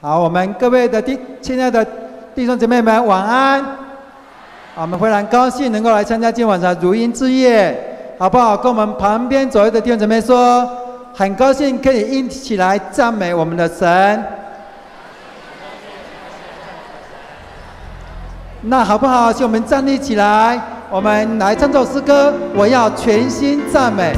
好，我们各位的亲爱的弟兄姐妹们，晚安。我们非常高兴能够来参加今晚的如音之夜，好不好？跟我们旁边左右的弟兄姐妹说，很高兴可以一起来赞美我们的神。那好不好？请我们站立起来，我们来唱这首诗歌。我要全心赞美。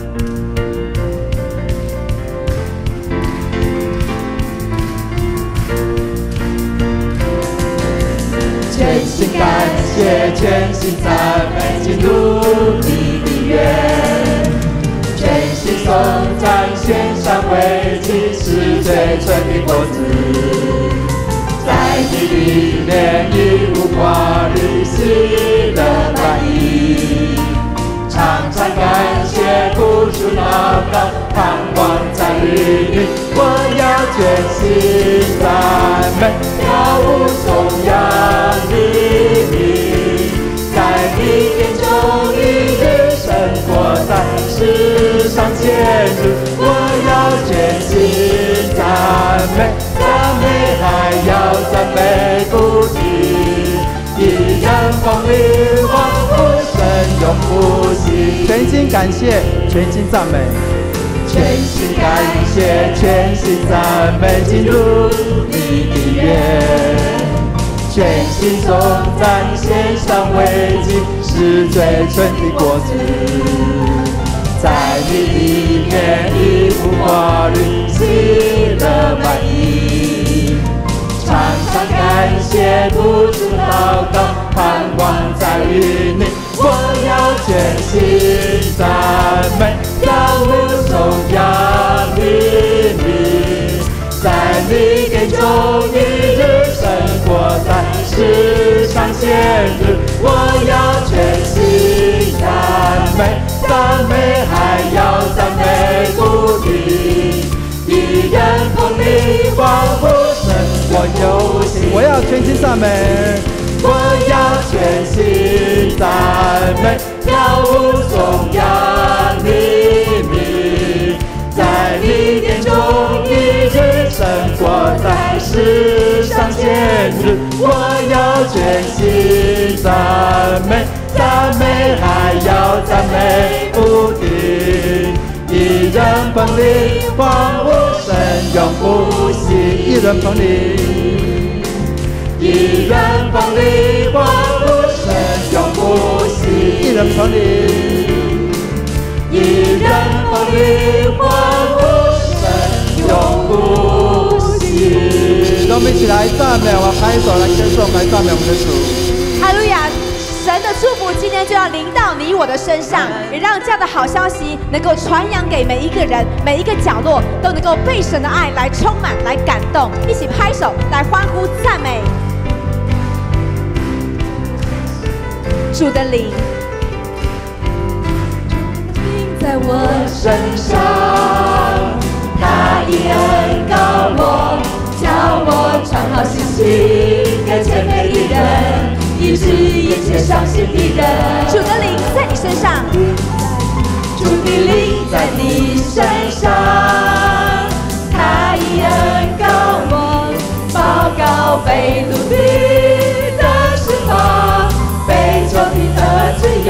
全心感谢，全心赞美，进入你的园，全心颂赞，献上为祭，是最纯的果子。在你里面一无挂虑，喜乐满溢，常常感谢，付出祷告，盼望在于你。我要全心赞美，要无颂扬你名，在你殿中一日生活在世上前日。我要全心赞美，赞美还要赞美不停，一人风流往复神永不息。 全心感谢，全心赞美。 全心感谢，全心赞美，进入你的园，全心颂赞，献上为祭，是最纯的果子。在你里面一无挂虑，喜乐满溢，常常感谢，付出祷告，盼望在于你。我要全心赞美，要无颂扬你名，在你殿中一日生活在世上前日。我要全心赞美，赞美还要赞美不停，一人风力往复神我有心。 我要全心赞美， 我要全心赞美，要无颂扬你名，在你殿中一日生活在世上前日。我要全心赞美，赞美还要赞美不停，一人风力往复神永不息， 一人捧你。 一人风力往复神永不息， 一人捧你。 一人风力往复神永不息。 让我们一起来赞美，我们拍手来歌颂，来赞美我们的主。 哈利路亚！神的祝福今天就要临到你我的身上，也让这样的好消息能够传扬给每一个人，每一个角落都能够被神的爱来充满，来感动。一起拍手来欢呼赞美。主的灵在我身上，他以恩膏我，叫我传好信息给谦卑的人，医治一切伤心的人。 主的灵在你身上， 主的灵在你身上，他以恩膏我，报告被掳的释放，被囚的自由。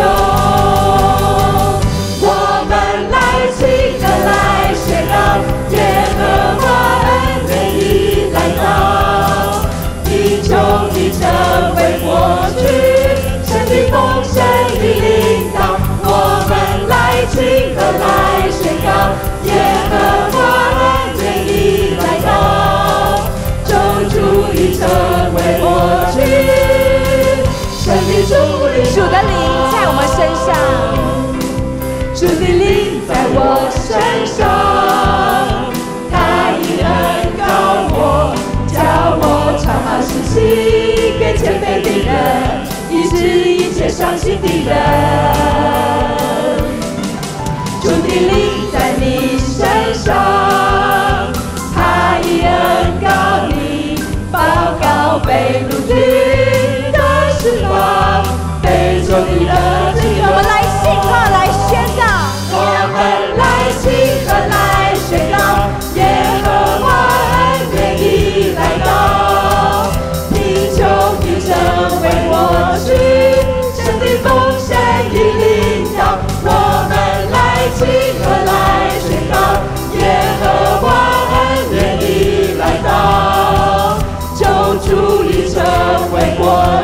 我们来亲的来宣告，耶和华恩典已来到，贫穷的成为过去，神的丰盛的领导。我们来亲的来宣告，耶和华恩典已来到，咒诅已成为过去，神的主的灵在我们身上， 主的灵在我身上，他以恩膏我，叫我传好信息给谦卑的人，医治一切伤心的人。主的灵在你身上，他以恩膏你，报告被掳的释放，被囚的自由。 我们来信号来宣告， 我们来信和来宣告，耶和华恩典已来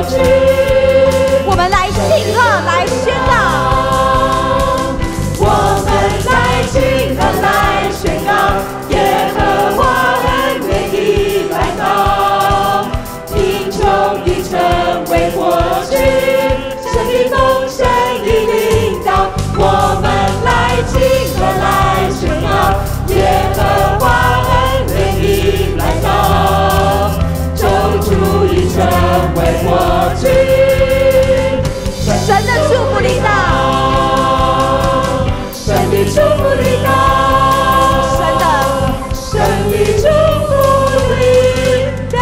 去。 我们来庆贺，来宣告。 我们来庆贺，来宣告，耶和华恩典已来到，贫穷已成为过去，生命丰盛已领导。我们来庆贺，来宣告，耶和华恩典已来到，咒诅已成为过去。 神的祝福临到， 神的祝福临到，神的祝福临到。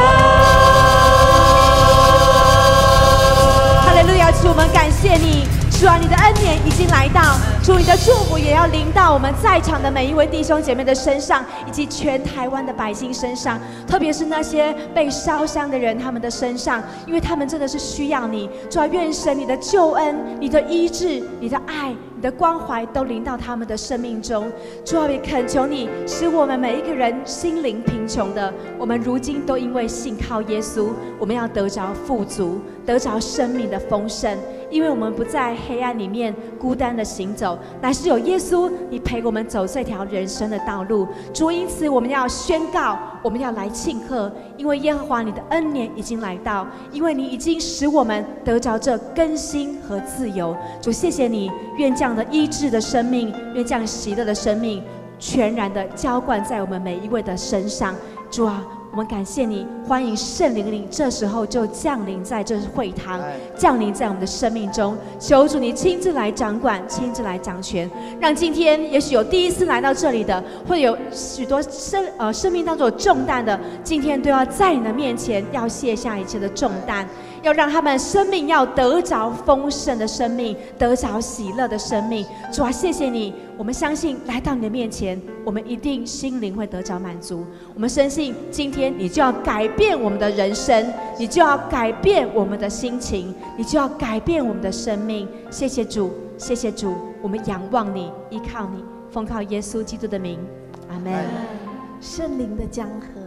哈利路亚！主，我们感谢你，主啊，你的恩典已经来到，主，你的祝福也要临到我们在场的每一位弟兄姐妹的身上，以及全台湾的百姓身上，特别是那些被烧伤的人，他们的身上，因为他们真的是需要你。主啊，愿神你的救恩、你的医治、你的爱、你的关怀都临到他们的生命中。主啊，也恳求你，使我们每一个人心灵贫穷的，我们如今都因为信靠耶稣，我们要得着富足，得着生命的丰盛。因为我们不在黑暗里面孤单的行走，乃是有耶稣，你陪我们走这条人生的道路。主，因此我们要宣告，我们要来庆贺，因为耶和华你的恩典已经来到，因为你已经使我们得着这更新和自由。主，谢谢你，愿这样的医治的生命，愿这样喜乐的生命，全然的浇灌在我们每一位的身上。主啊，我们感谢你，欢迎圣灵灵这时候就降临在这会堂，降临在我们的生命中。求主你亲自来掌管，亲自来掌权，让今天也许有第一次来到这里的，会有许多生命当中有重担的，今天都要在你的面前要卸下一切的重担，要让他们生命要得着丰盛的生命，得着喜乐的生命。主啊，谢谢你，我们相信来到你的面前，我们一定心灵会得着满足。我们深信今天你就要改变我们的人生，你就要改变我们的心情，你就要改变我们的生命。谢谢主，谢谢主，我们仰望你，依靠你，奉靠耶稣基督的名，阿们。圣灵的江河，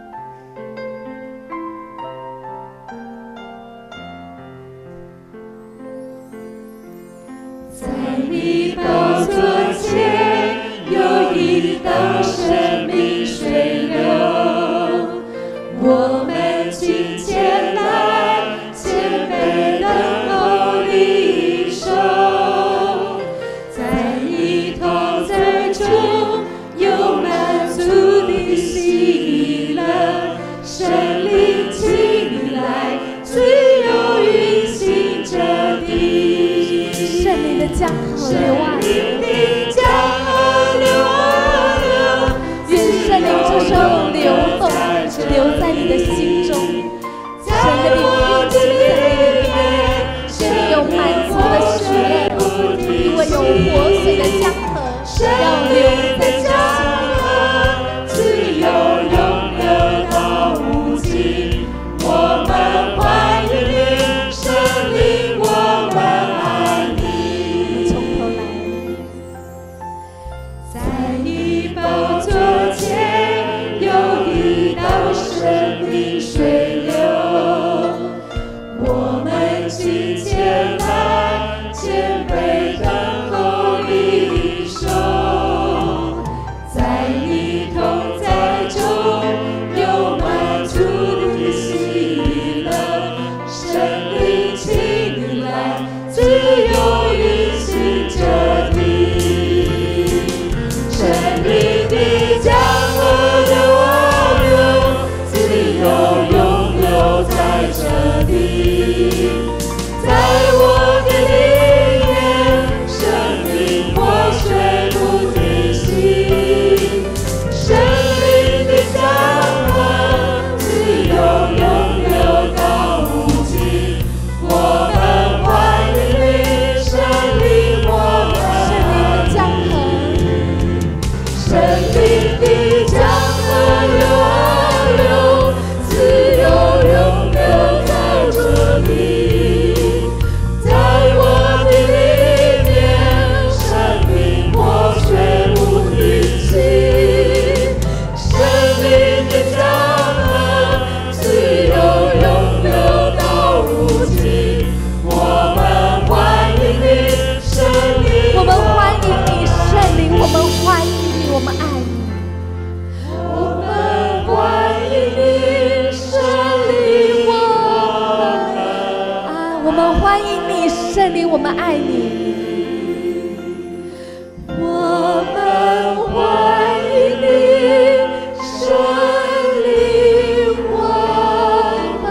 在你宝座前有一道生命水流，我们今天来谦卑等候领受，在你同在中有满足的喜乐，圣灵请来，自由运行这地。 圣灵的江河流啊流， 江河流啊流， 愿圣灵这时候流动，留在你的心中。神的灵运行在你里面，使你有满足的喜乐，因为有活水的江河要流在这心里。 自由永流到无尽，我们欢迎你，圣灵，我们爱你。 从头来， 在你宝座前有一道生命水流，我们今天来谦卑等候领受， 圣灵，我们爱你。我们欢迎你，圣灵，我们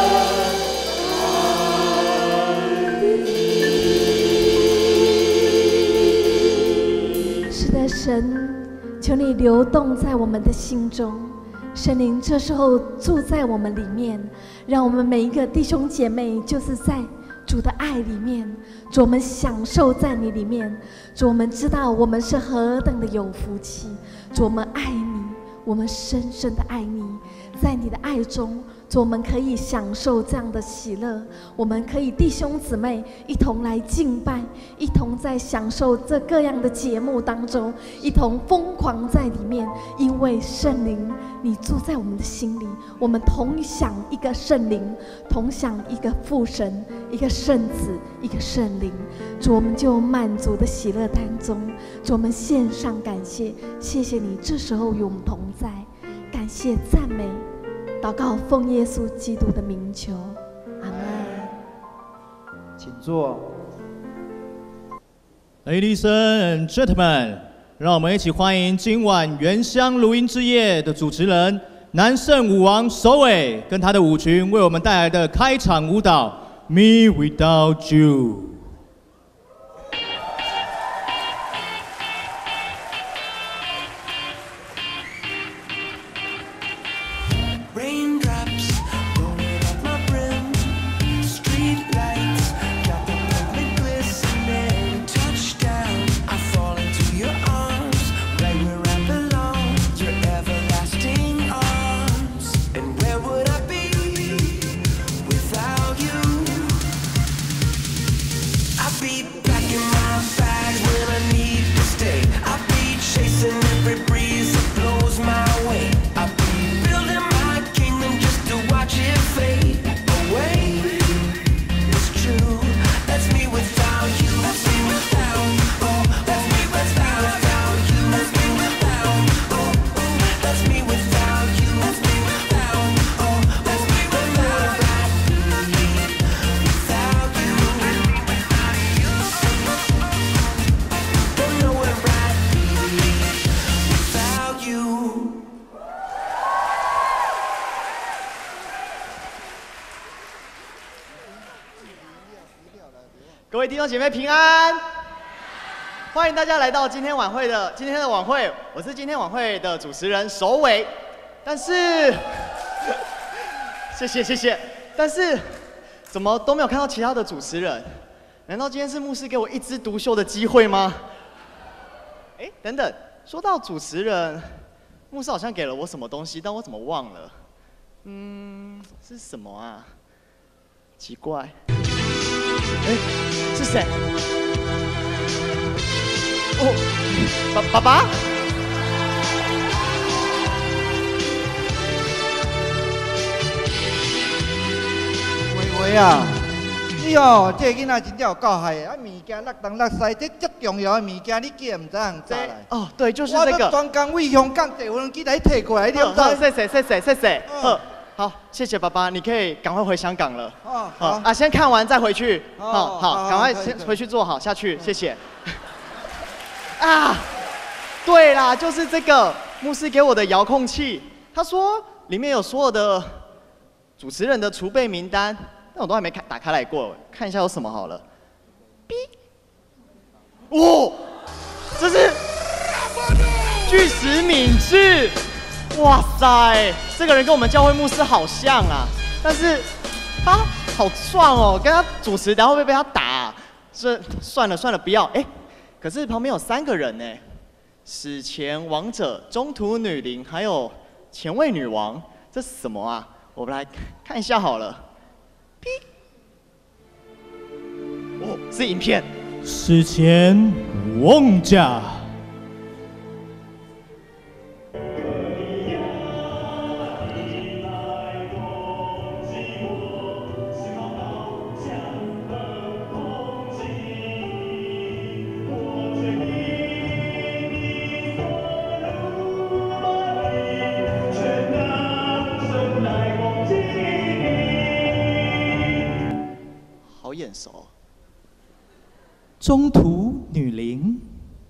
爱你。是的，神，求你流动在我们的心中。圣灵这时候住在我们里面，让我们每一个弟兄姐妹就是在主的爱里面，主我们享受在你里面，主我们知道我们是何等的有福气，主我们爱你，我们深深的爱你，在你的爱中，主我们可以享受这样的喜乐，我们可以弟兄姊妹一同来敬拜，一同在享受这各样的节目当中，一同疯狂在里面，因为圣灵你住在我们的心里，我们同享一个圣灵，同享一个父神，一个圣子，一个圣灵，主我们就满足的喜乐当中，主我们献上感谢，谢谢你这时候与我们同在，感谢赞美祷告，奉耶稣基督的名求，阿门。 请坐。 Ladies and gentlemen， 让我们一起欢迎今晚原乡录音之夜的主持人南胜舞王首尾跟他的舞群为我们带来的开场舞蹈《Me Without You》。 各位弟兄姐妹平安，欢迎大家来到今天的晚会，我是今天晚会的主持人首尾，但是谢谢，但是怎么都没有看到其他的主持人？难道今天是牧师给我一枝独秀的机会吗？哎，等等，说到主持人，牧师好像给了我什么东西，但我怎么忘了？是什么啊？奇怪。哎，是谁？哦，爸爸。 喂啊，你哦，这个囡仔真正有够害的，啊物件落东落西，这最重要的物件你竟然唔知样查来？ 哦，对，就是这个。 我专工为香港地方机来摕过来，你唔知？ 谢谢。好，谢谢爸爸，你可以赶快回香港了。 哦， 好啊，先看完再回去。好，赶快先回去坐好，下去，谢谢。啊，对啦，就是这个牧师给我的遥控器，他说里面有所有的主持人的储备名单，但我都还没打开来过，看一下有什么好了。哦，这是巨石敏智。哇塞，这个人跟我们教会牧师好像啊，但是他好壮哦，跟他主持，然后会不会被他打啊？算了，不要。哎，可是旁边有3个人呢，史前王者、中途女灵，还有前卫女王，这是什么啊？我们来看一下好了。哦，是影片。 史前王者。 好眼熟， 中途女伶。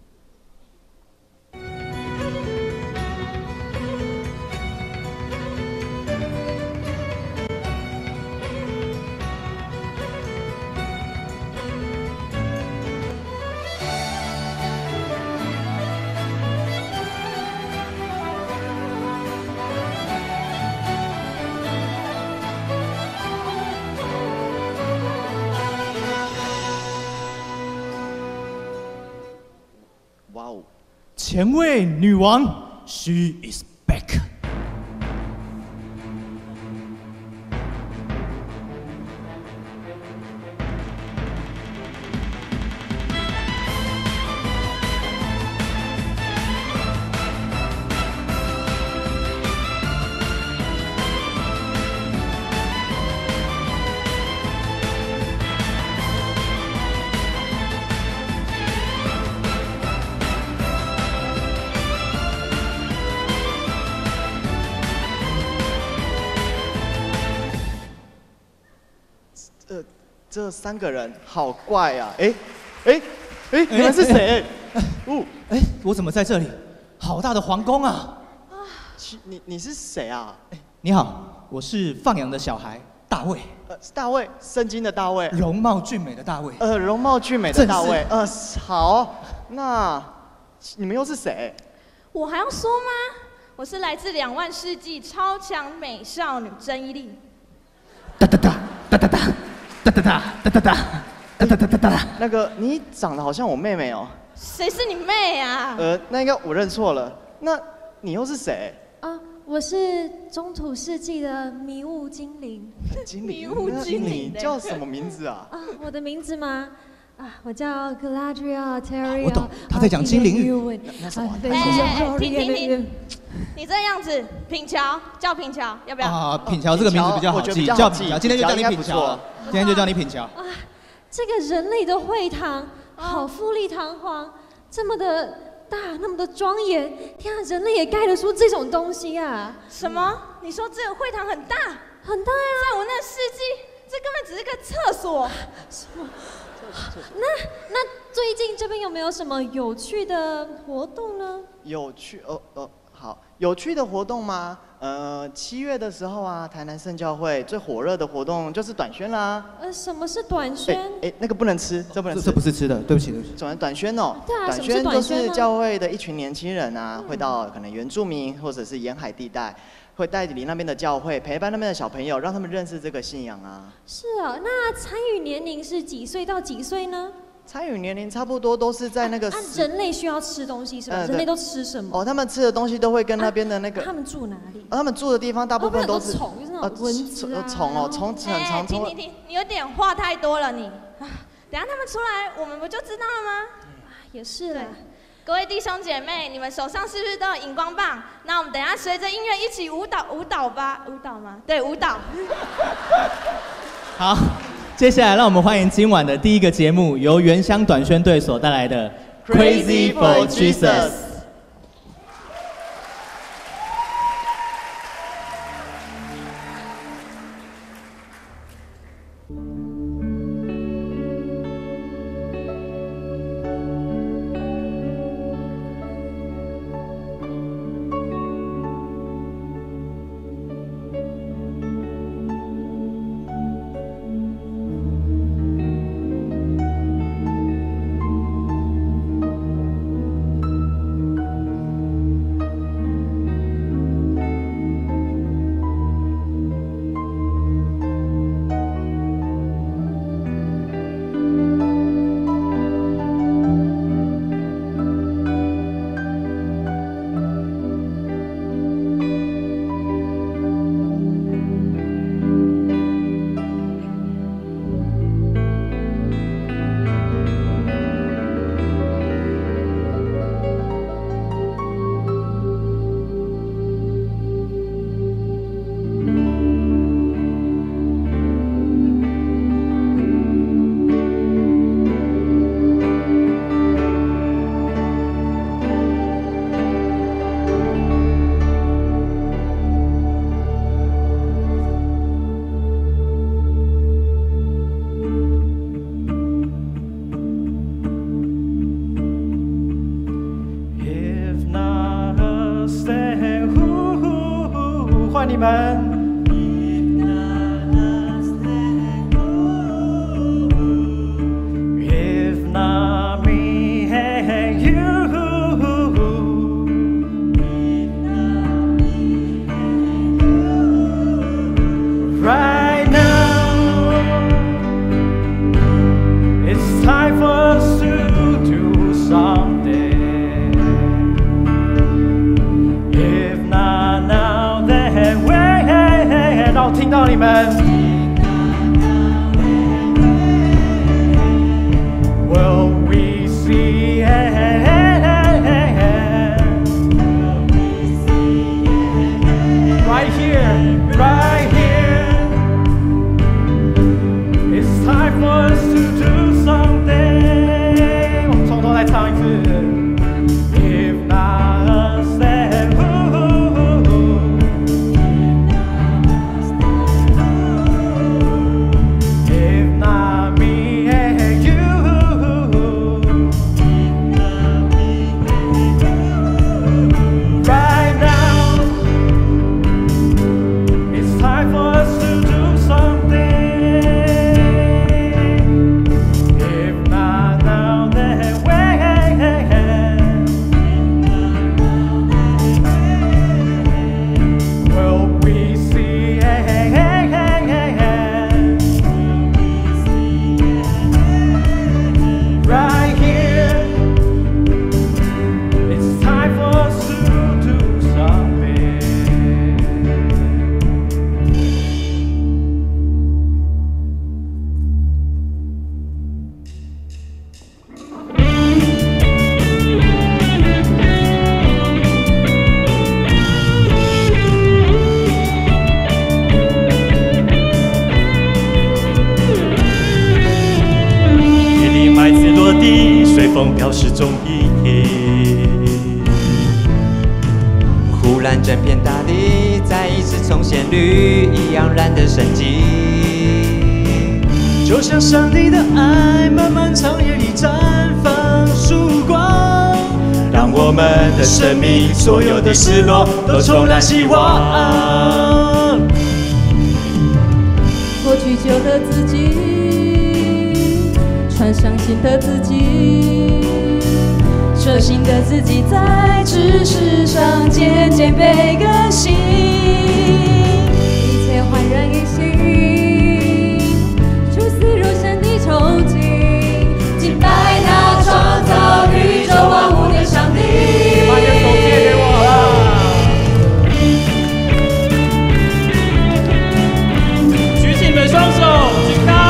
哇哦！ 前卫女王 ，She is back。 这3个人好怪啊！哎，你们是谁？哦， 哎，我怎么在这里？好大的皇宫啊！ 你是谁啊？ 你好，我是放羊的小孩大卫。 大卫，圣经的大卫。 容貌俊美的大卫。 容貌俊美的大卫。好，那你们又是谁？ 我还要说吗？我是来自2万世纪超强美少女曾依莉。 哒哒哒哒哒哒。哒哒哒哒哒哒哒哒哒哒。 那个，你长得好像我妹妹哦。 谁是你妹啊？ 那应该我认错了。那你又是谁？ 我是中土世纪的迷雾精灵。 迷雾精灵，你叫什么名字啊？ 我的名字吗？我叫 Galadriel Terry。 我懂，他在讲精灵语。 那什么？ 停！你这样子，品乔叫品乔，要不要？ 品乔这个名字比较好记，叫品乔，今天就叫你品乔了。今天就叫你品乔。 这个人类的会堂，好富丽堂皇，这么的大，那么的庄严，天啊，人类也盖得出这种东西啊！ 什么？你说这个会堂很大？ 很大呀！ 在我那世纪，这根本只是个厕所。 什么？那最近这边有没有什么有趣的活动呢？ 好，有趣的活动吗？7月的时候啊，台南圣教会最火热的活动就是短宣啦。 什么是短宣？ 那个不能吃，这不能吃。 这不是吃的，对不起。 短宣哦。 对啊， 短宣就是教会的一群年轻人啊，会到可能原住民或者是沿海地带，会带领那边的教会，陪伴那边的小朋友，让他们认识这个信仰啊。 是啊，那参与年龄是几岁到几岁呢？ 参与年龄差不多都是在那个。 人类需要吃东西是吧？人类都吃什么？ 他们吃的东西都会跟那边的那个。 他们住哪里？ 他们住的地方大部分都是。 虫，就是那种蚊子啊。 虫很常。 停！你有点话太多了你。等下他们出来，我们不就知道了吗？ 也是啦。 各位弟兄姐妹，你们手上是不是都有荧光棒？那我们等一下随着音乐一起舞蹈吧。舞蹈吗？对，舞蹈。 好，接下来让我们欢迎今晚的第一个节目，由原乡短宣队所带来的《Crazy for Jesus》。 到你们。Will we see right here, right here. It's time for us to do something. 我们从头来唱一次。If not us, then who? If not me and you. Right now, it's time for us to do something. If not now, then when? Will we see? Right here, it's time for us to do something. 田里麦子落地，随风飘逝踪影。 忽然整片大地再一次重现绿意盎然的生机， 就像上帝的爱，漫漫长夜里绽放曙光，让我们的生命所有的失落都重燃希望。 脱去旧的自己，穿上新的自己，这新的自己在知识上渐渐被更新，一切焕然一新，出死入生的憧憬，敬拜那创造宇宙万物的上帝。 把你的手借给我举起你们双手，举高。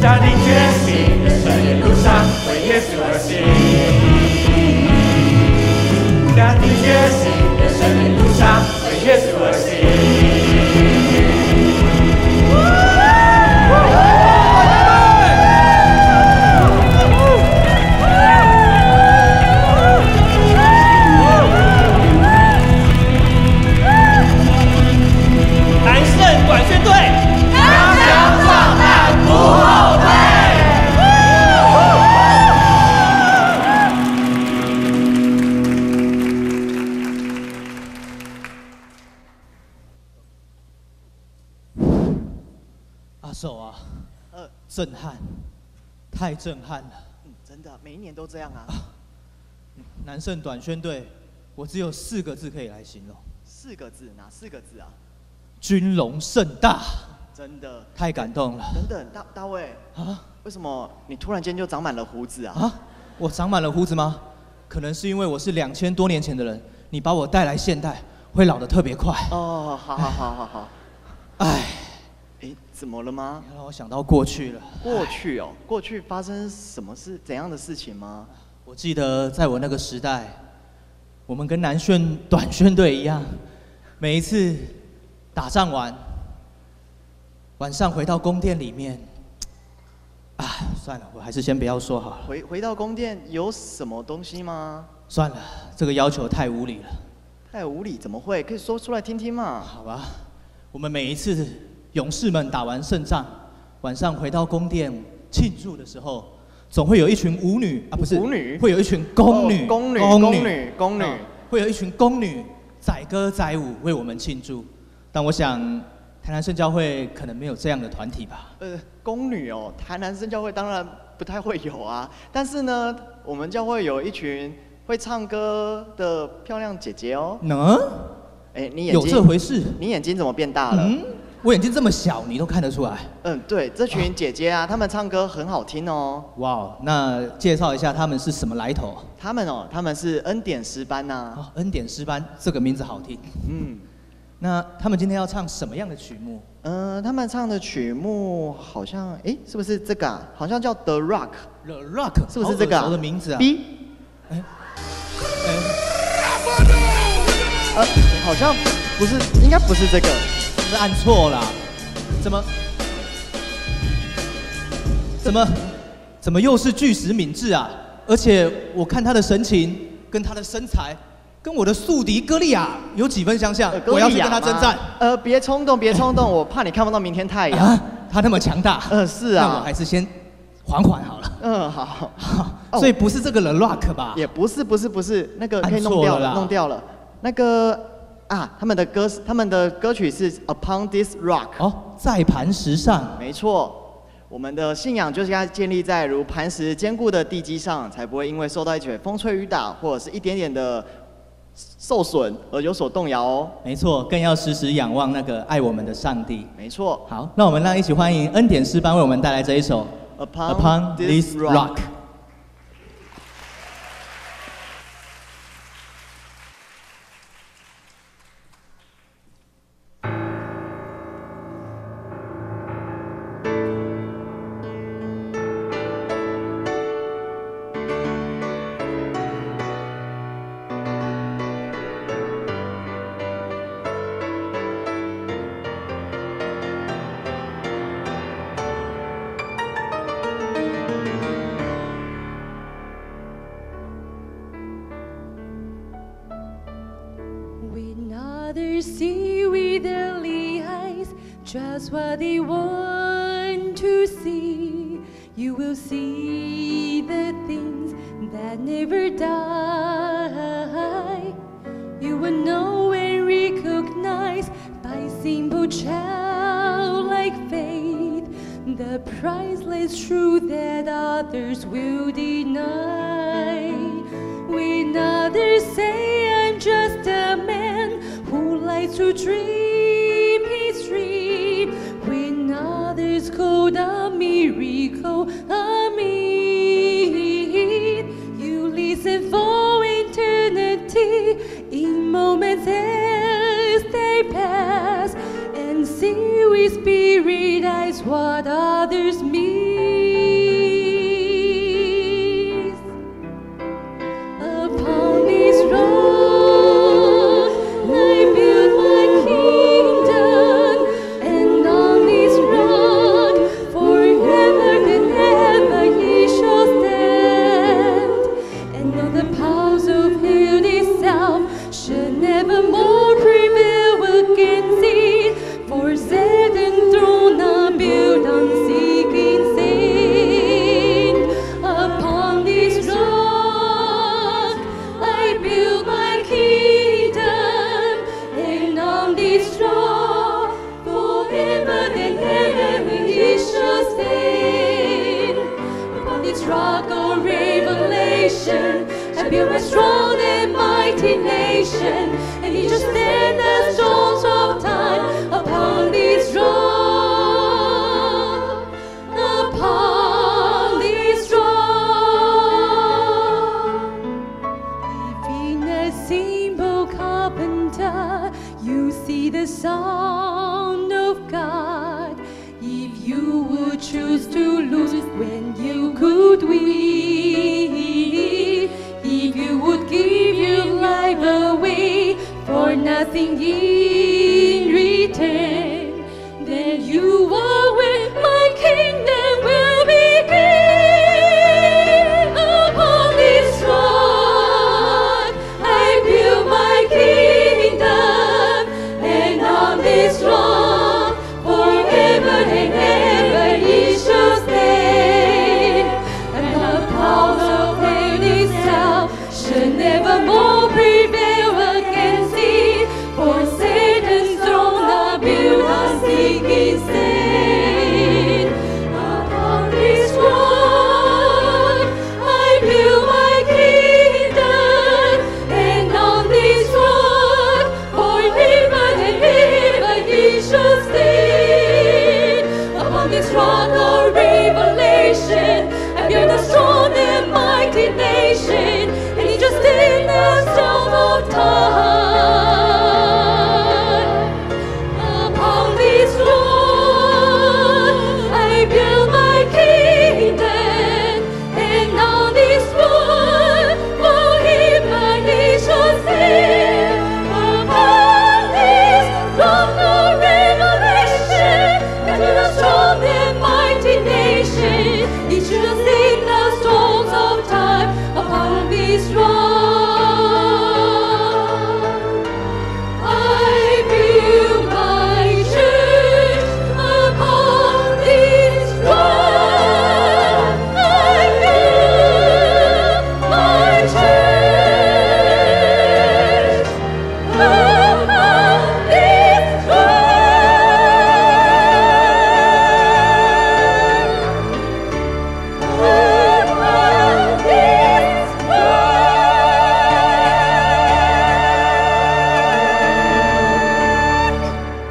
下定决心，人生的路上为耶稣而行。下定决心，人生的路上为耶稣而行。 震撼，太震撼了。 真的，每一年都这样啊。 南盛短宣队，我只有4个字可以来形容。 4个字，哪4个字啊？ 军容盛大。 真的， 太感动了。 等等，大卫啊，为什么你突然间就长满了胡子啊？ 啊，我长满了胡子吗？可能是因为我是2000多年前的人，你把我带来现代，会老得特别快。 哦，好。 唉。 怎么了吗？ 你让我想到过去了。 过去哦，过去发生什么事、怎样的事情吗？ 我记得在我那个时代，我们跟南宣短宣队一样，每一次打仗完，晚上回到宫殿里面，算了，我还是先不要说好了。 回到宫殿有什么东西吗？ 算了，这个要求太无理了。 太无理？怎么会？可以说出来听听嘛。 好吧，我们每一次勇士们打完胜仗，晚上回到宫殿庆祝的时候，总会有一群舞女啊，不是舞女， 会有一群宫女， 宫女， 会有一群宫女载歌载舞为我们庆祝。但我想，台南圣教会可能没有这样的团体吧？ 宫女哦，台南圣教会当然不太会有啊。但是呢，我们教会有一群会唱歌的漂亮姐姐哦。 能？ 你眼睛有这回事？ 你眼睛怎么变大了？ 我眼睛这么小，你都看得出来？ 对，这群姐姐啊，她们唱歌很好听哦。 哇，那介绍一下她们是什么来头？ 她们是恩典诗班呐。 恩典诗班这个名字好听。那她们今天要唱什么样的曲目？ 她们唱的曲目好像，是不是这个啊？好像叫 The Rock。The Rock 是不是这个好耳熟的名字啊 ？B。好像不是，应该不是这个。 是按错啦，怎么又是巨石敏智啊？而且我看他的神情跟他的身材，跟我的宿敌歌利亚有几分相像。我要去跟他征战。 别冲动，我怕你看不到明天太阳。 他那么强大。 是啊。 那我还是先缓缓好了。 好。 所以不是这个 The Rock 吧？ 也不是，那个可以弄掉了。那个。他们的歌曲是 Upon This Rock 在磐石上。 没错，我们的信仰就是要建立在如磐石坚固的地基上，才不会因为受到一点风吹雨打或者是一点点的受损而有所动摇哦。 没错，更要时时仰望那个爱我们的上帝。 没错。 好，那我们一起欢迎恩典诗班为我们带来这一首 Upon This Rock。 Just what they want to see. You will see the things that never die. You will know and recognize by simple childlike faith the priceless truth that others will deny. When others say I'm just a man who likes to dream his dream, when others call the miracle a myth, you listen for eternity in moments as they pass, and see with spirit eyes what others mean. I build a strong and mighty nation, and he shall stand the storms of time upon this rock, upon this rock. Being a simple carpenter, you see the sound of God. If you would choose to lose when you could win, if you would give your life away for nothing in return, then you are where my kingdom will begin. Upon this rock I build my kingdom, and on this rock forever and ever he shall stand. And the powers of hell itself shall never more prevail against thee, for Satan's throne are built on sinking sand. Upon this rock I build my kingdom, and on this rock forever and ever he shall stand. Upon this rock of revelation I build a strong and mighty nation, and he shall stand the storm of time. Upon this rock I build my kingdom, and on this rock forever he shall stand. Upon this rock of revelation I build a strong and mighty nation, he shall stand the storms of time. Upon this rock I build my church. Upon this rock I build my church. Upon this rock.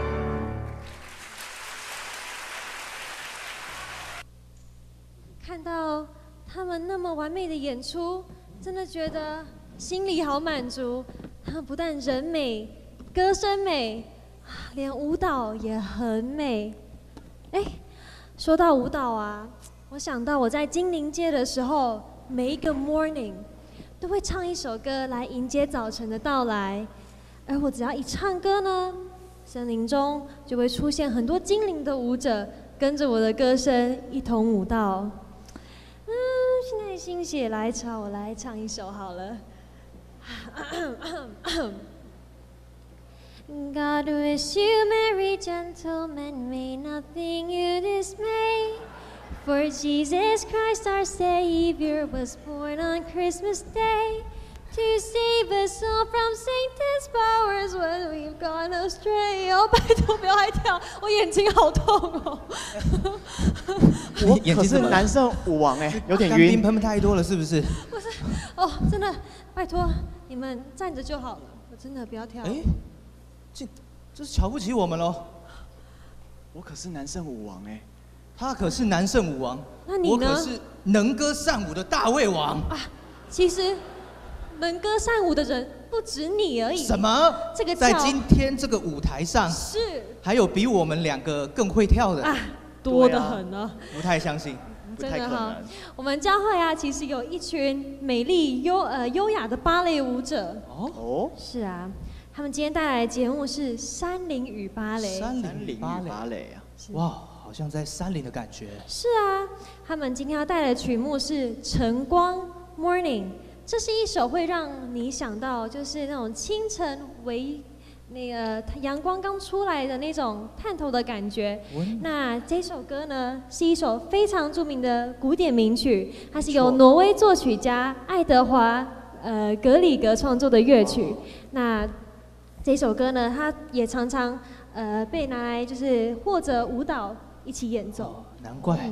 看到他们那么完美的演出，真的觉得心里好满足。他们不但人美，歌声美，连舞蹈也很美。哎，说到舞蹈啊，我想到我在金陵街的时候，每一个 morning 都会唱一首歌来迎接早晨的到来。而我只要一唱歌呢，森林中就会出现很多精灵的舞者，跟着我的歌声一同舞蹈。现在心血来潮，我来唱一首好了。God wish you merry gentlemen, may nothing you dismay. For Jesus Christ our Savior was born on Christmas Day, to save us all from Satan's powers when we've gone astray. 哦，拜托不要爱跳，我眼睛好痛哦。 我可是男生舞王哎，有点晕。 喷太多了是不是？ 不是，哦，真的，拜托你们站着就好了，我真的不要跳。 哎，这是瞧不起我们喽。 我可是男圣舞王哎， 他可是男圣舞王， 那你呢？ 我可是能歌善舞的大胃王啊！其实能歌善舞的人不止你而已。 什么？ 这个在今天这个舞台上， 是还有比我们两个更会跳的啊，多得很呢。 不太相信。 真的哈，我们教会啊，其实有一群美丽优雅的芭蕾舞者。 哦， 是啊，他们今天带来的节目是山林与芭蕾。 山林与芭蕾啊，哇，好像在山林的感觉。 是啊，他们今天要带来的曲目是晨光 Morning， 这是一首会让你想到就是那种清晨那个阳光刚出来的那种探头的感觉。那这首歌呢，是一首非常著名的古典名曲，它是由挪威作曲家爱德华格里格创作的乐曲。那这首歌呢，它也常常被拿来就是或者舞蹈一起演奏。 难怪。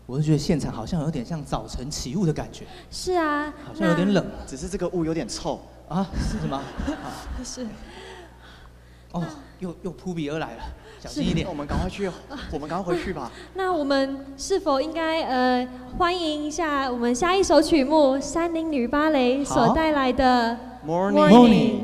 我就觉得现场好像有点像早晨起雾的感觉， 是啊， 好像有点冷。 只是这个雾有点臭啊？是吗？ 是。 哦，又扑鼻而来了，小心一点。 我们赶快去，我们赶快回去吧。 那我们是否应该欢迎一下我们下一首曲目山林女芭蕾所带来的 Morning。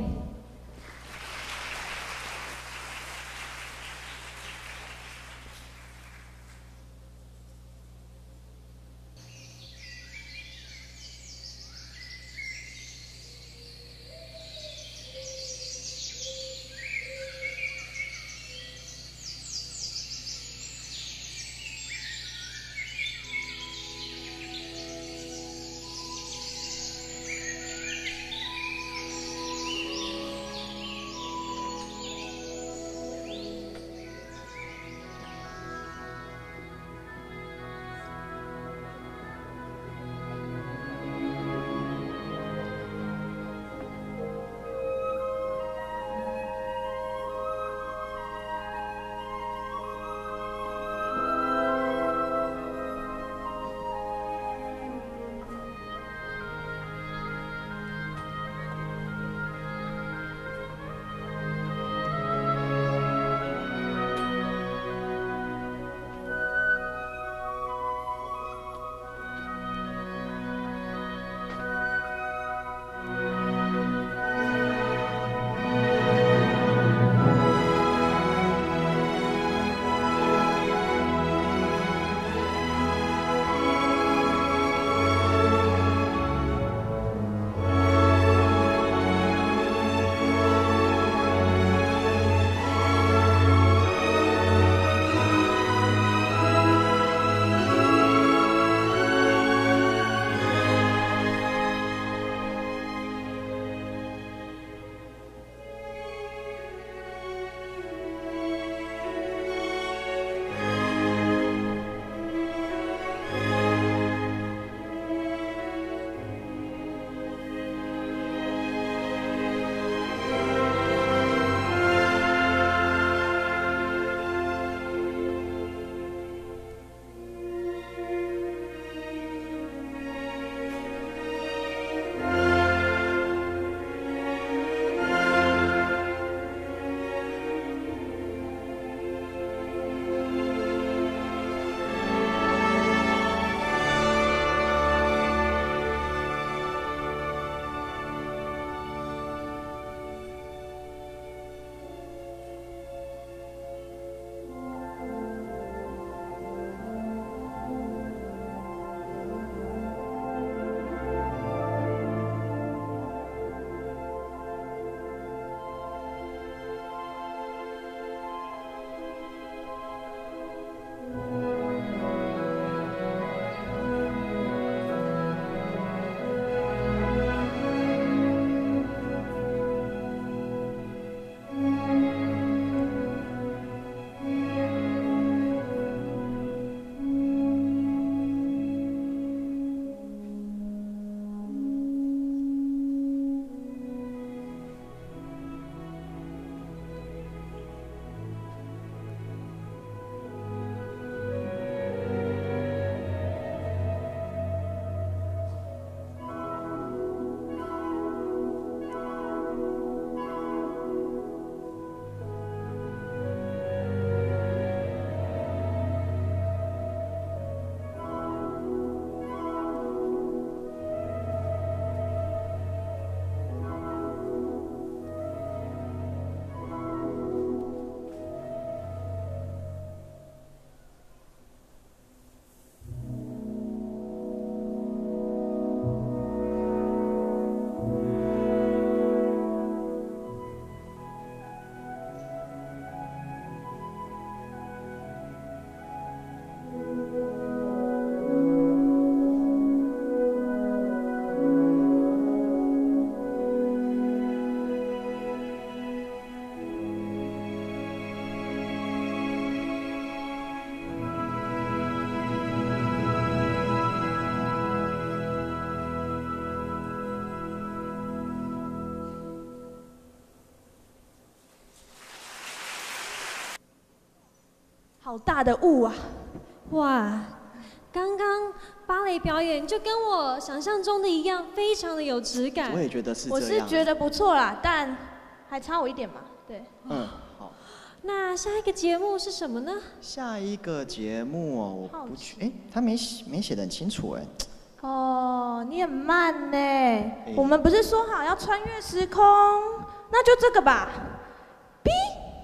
好大的雾啊！ 哇， 刚刚芭蕾表演就跟我想象中的一样，非常的有质感。 我也觉得是这样。 我是觉得不错啦，但还差我一点嘛。对。 好。 那下一个节目是什么呢？ 下一个节目哦，我不去，他没写得很清楚哎。 哦，你很慢呢。我们不是说好要穿越时空，那就这个吧。B。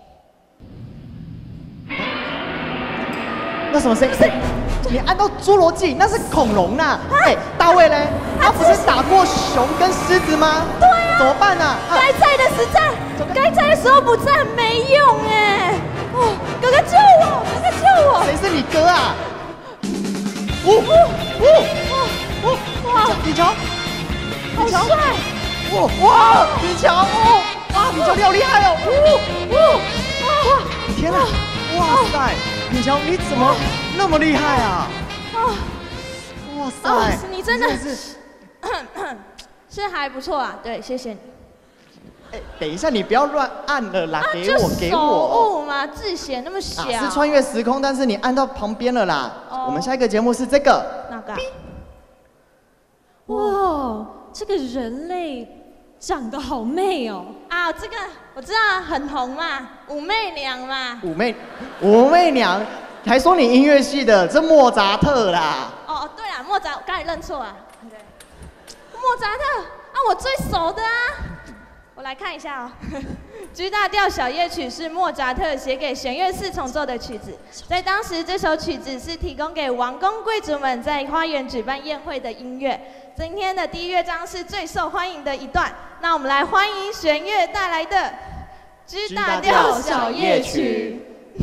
那什么声音？你按到侏罗纪，那是恐龙呐。大卫嘞，他不是打过熊跟狮子吗？ 对啊。 怎么办呢？ 该在的时在，该在的时候不在，很没用哎。哦，哥哥救我，哥哥救我。 谁是你哥啊？哇！李乔， 好帅！ 哇！李乔，哇！李乔你好厉害哦！哇！天哪！哇塞！李乔你怎么那么厉害啊？哇塞！ 你真的是还不错啊，对，谢谢你。 等一下，你不要乱按了啦，给我。 手误嘛，字写那么小。 是穿越时空，但是你按到旁边了啦。我们下一个节目是这个。 哪个？ 哇，这个人类长得好媚哦！ 啊，这个我知道，很红嘛，武媚娘嘛。 武媚娘，还说你音乐系的，这莫扎特啦。 哦，对啦，莫扎，我刚才认错啊。对，莫扎特啊，我最熟的啊。我来看一下哦，《G 大调小夜曲》是莫扎特写给弦乐四重奏的曲子，在当时这首曲子是提供给王公贵族们在花园举办宴会的音乐。今天的第一乐章是最受欢迎的一段，那我们来欢迎弦乐带来的《G 大调小夜曲》。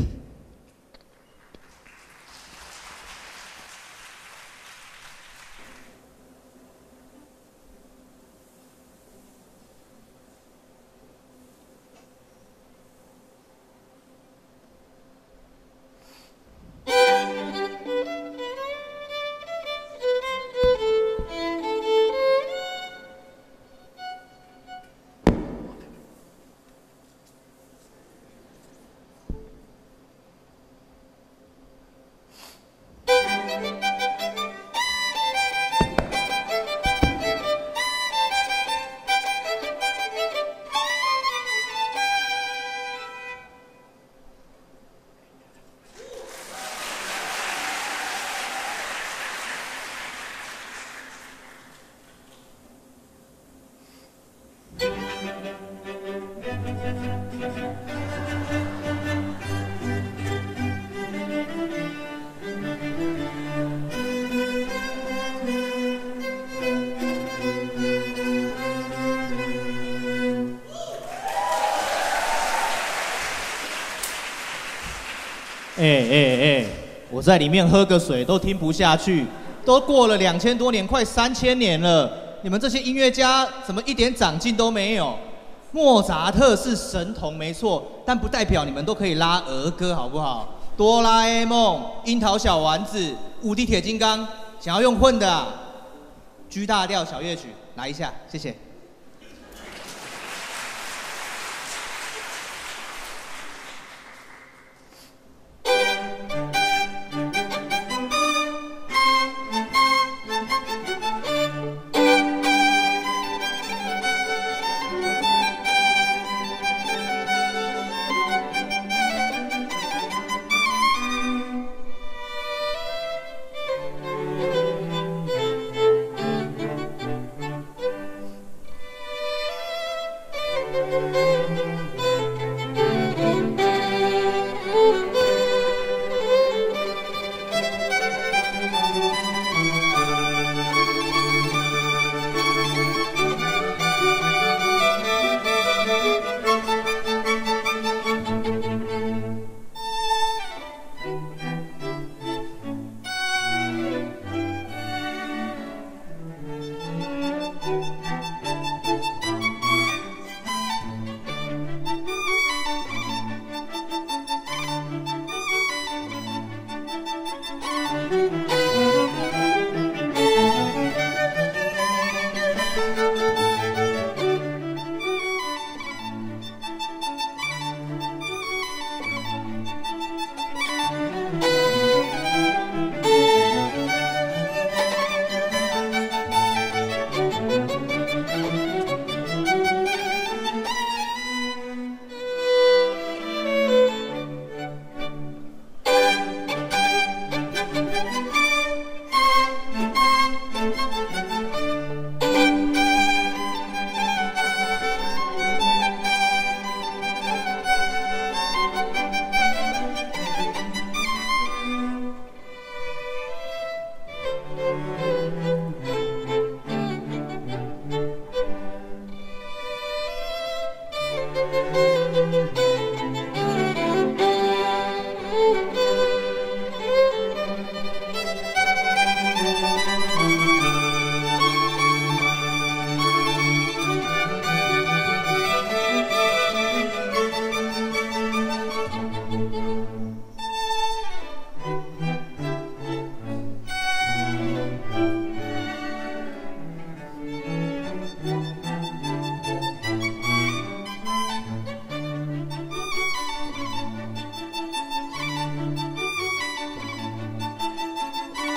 我在里面喝个水都听不下去，都过了2000多年，快3000年了，你们这些音乐家怎么一点长进都没有？莫扎特是神童没错，但不代表你们都可以拉儿歌，好不好？哆啦 A 梦、樱桃小丸子、无敌铁金刚，想要用混的啊？G 大调小夜曲，来一下，谢谢。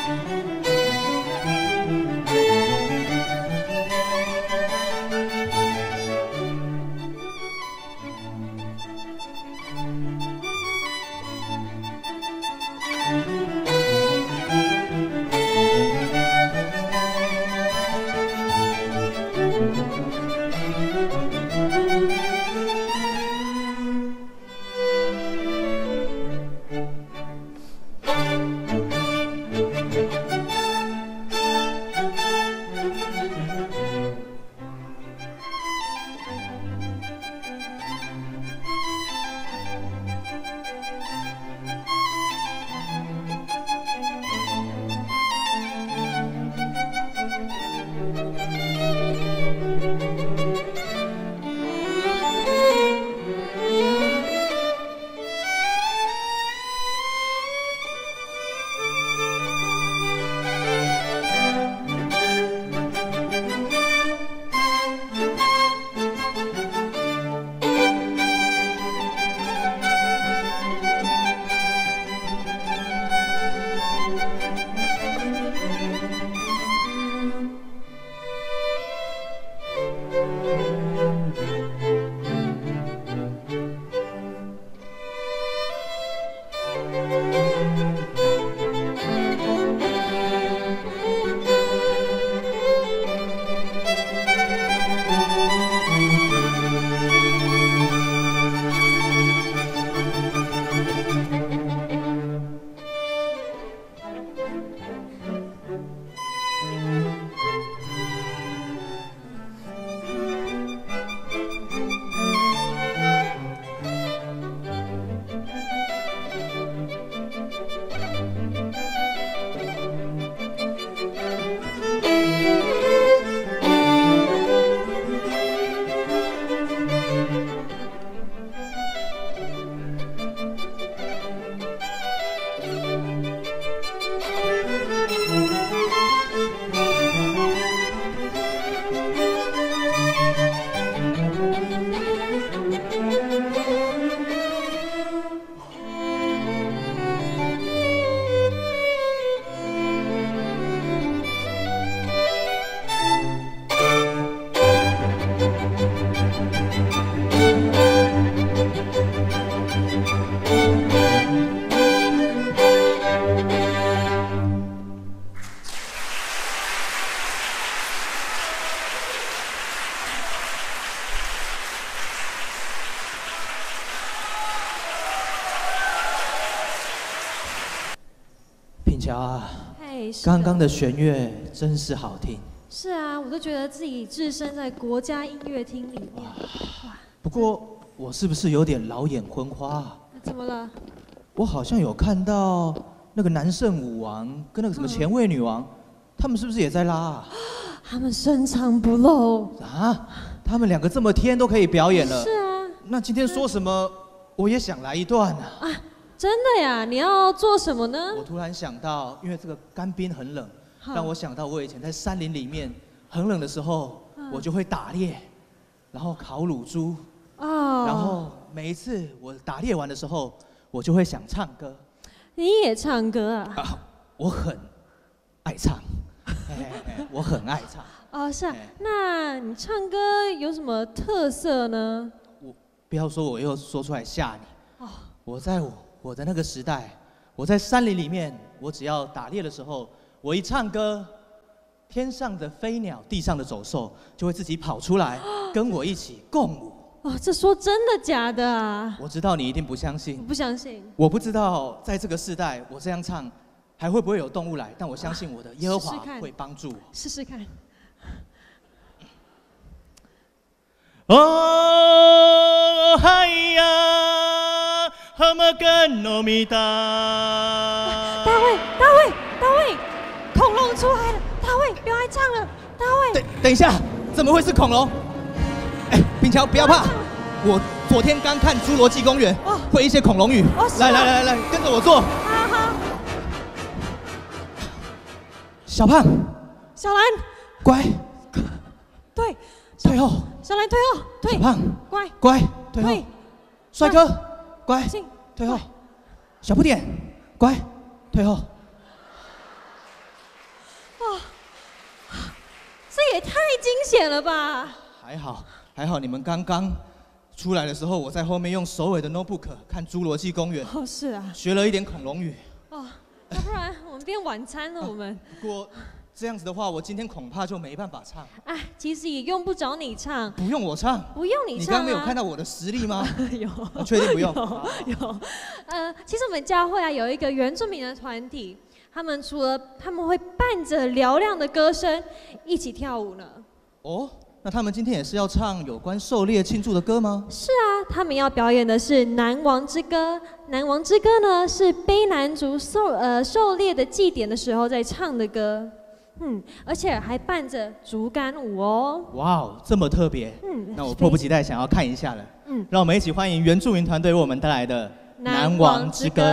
品乔啊， 嘿，是的刚刚的弦乐真是好听。 是啊，我都觉得自己置身在国家音乐厅里面。 不过我是不是有点老眼昏花啊？ 怎么了？ 我好像有看到那个南圣舞王跟那个什么前卫女王，他们是不是也在拉啊？ 他们深藏不露啊！他们两个这么天都可以表演了。 是啊。 那今天说什么，我也想来一段啊。 啊，真的呀？你要做什么呢？ 我突然想到，因为这个干冰很冷，让我想到我以前在山林里面很冷的时候，我就会打猎，然后烤乳猪。哦。然后每一次我打猎完的时候，我就会想唱歌。 你也唱歌啊？ 我很爱唱。我很爱唱。 哦，是啊。那你唱歌有什么特色呢？ 我不要说，我又说出来吓你。哦。我在我的那个时代，我在山林里面，我只要打猎的时候，我一唱歌，天上的飞鸟，地上的走兽就会自己跑出来，跟我一起共舞。 哦，这说真的假的啊？ 我知道你一定不相信。 我不相信。 我不知道在这个世代，我这样唱，还会不会有动物来？但我相信我的耶和华会帮助我。 试试看。 哦嗨呀，哈玛干糯米达。 大卫，恐龙出来了！大卫，不要爱唱了，大卫。 等一下，怎么会是恐龙？哎，品乔，不要怕，我昨天刚看《侏罗纪公园》，会一些恐龙语。来，跟着我做。 好。 小胖， 小兰， 乖， 对， 退后。 小兰退后，退。 小胖，乖，退后。帅哥，乖，退后。小不点，乖，退后。 也太惊险了吧！ 还好，你们刚刚出来的时候，我在后面用首尾的 notebook 看《侏罗纪公园》， 哦，是啊， 学了一点恐龙语。 哦，要不然我们变晚餐了，我们。 不过这样子的话，我今天恐怕就没办法唱。 哎，其实也用不着你唱。 不用我唱？ 不用你唱啊。 你刚刚没有看到我的实力吗？ 有。 确定不用？ 有。其实我们教会啊有一个原住民的团体，他们会伴着嘹亮的歌声一起跳舞呢。 哦。那他们今天也是要唱有关狩猎庆祝的歌吗？ 是啊，他们要表演的是《南王之歌》。《南王之歌》呢是卑南族狩猎的祭典的时候在唱的歌，而且还伴着竹竿舞哦。 哇哦，这么特别。那我迫不及待想要看一下了。让我们一起欢迎原住民团队为我们带来的《南王之歌》。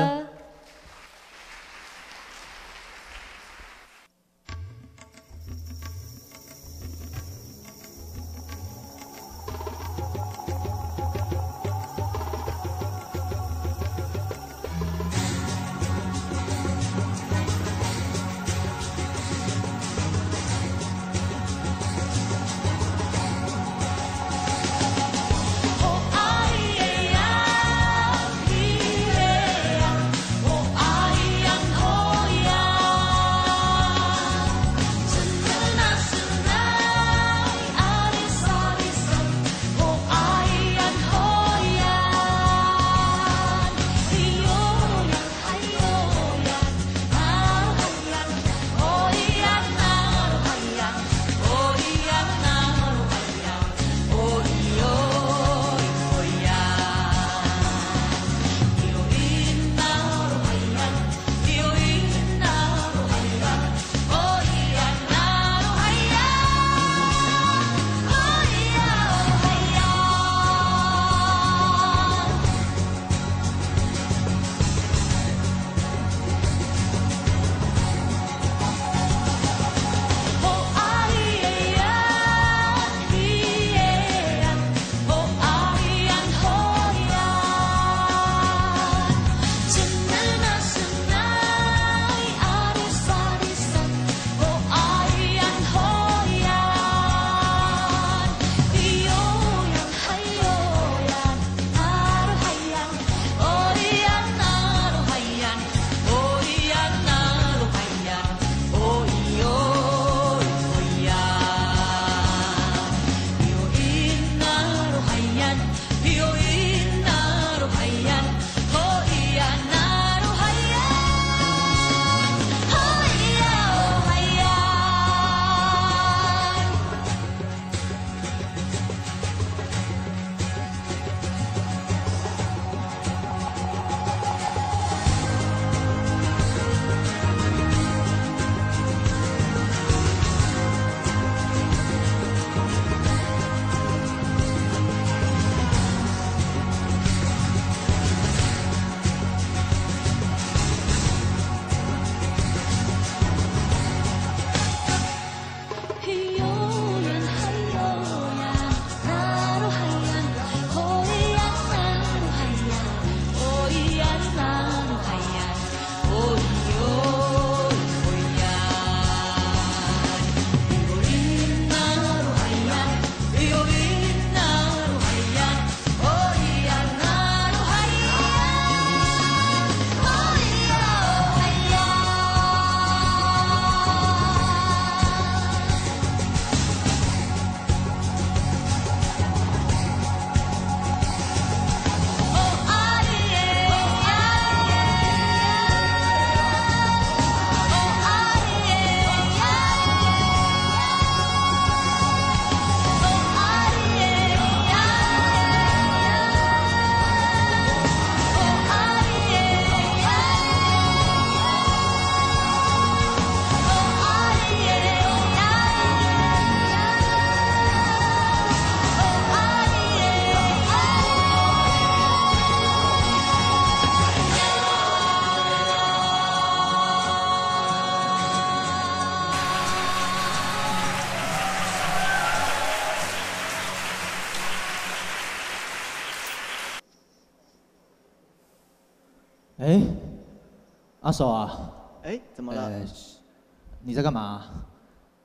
哎，阿手啊， 哎，怎么了？ 你在干嘛？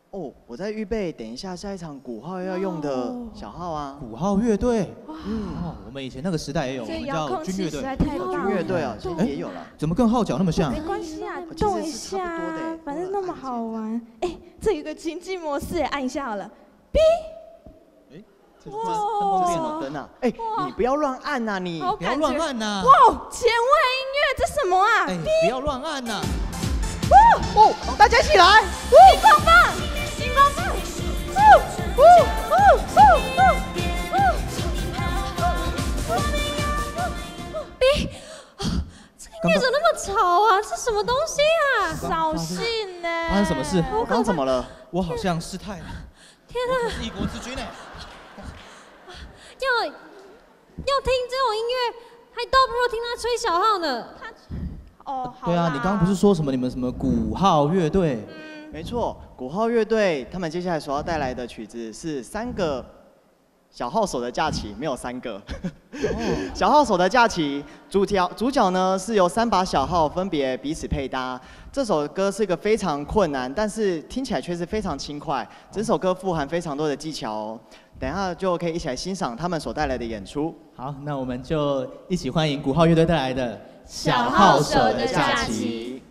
哦，我在预备等一下下一场鼓号要用的小号啊。 鼓号乐队，我们以前那个时代也有，我们叫这遥控军乐队。 器实在太棒了。 军乐队啊，现在也有了。 怎么跟号角那么像？ 没关系啊， 其动一实是差下不多的啊，反正那么好玩。哎，这有个情境模式，按一下好了。 这是什么灯啊？哎，你不要乱按呐，你好不要乱按呐！ 哇，前卫音乐，这什么啊？ 哎，不要乱按呐！ 哦，大家一起来！ 荧光棒，荧光棒， B，这个音乐怎么那么吵啊？这什么东西啊？ 扫兴呢。 发生什么事？ 我刚怎么了？ 我好像失态了。 天哪！ 是一国之君呢。 要听这种音乐，还倒不如听他吹小号呢。 哦，好。 对啊，你刚刚不是说什么你们什么鼓号乐队？ 没错，鼓号乐队他们接下来所要带来的曲子是3个小号手的假期，没有3个。小号手的假期，主角呢是由3把小号分别彼此配搭。这首歌是一个非常困难，但是听起来却是非常轻快。整首歌富含非常多的技巧哦。等一下就可以一起来欣赏他们所带来的演出。 好，那我们就一起欢迎鼓号乐队带来的《 小号手的假期》。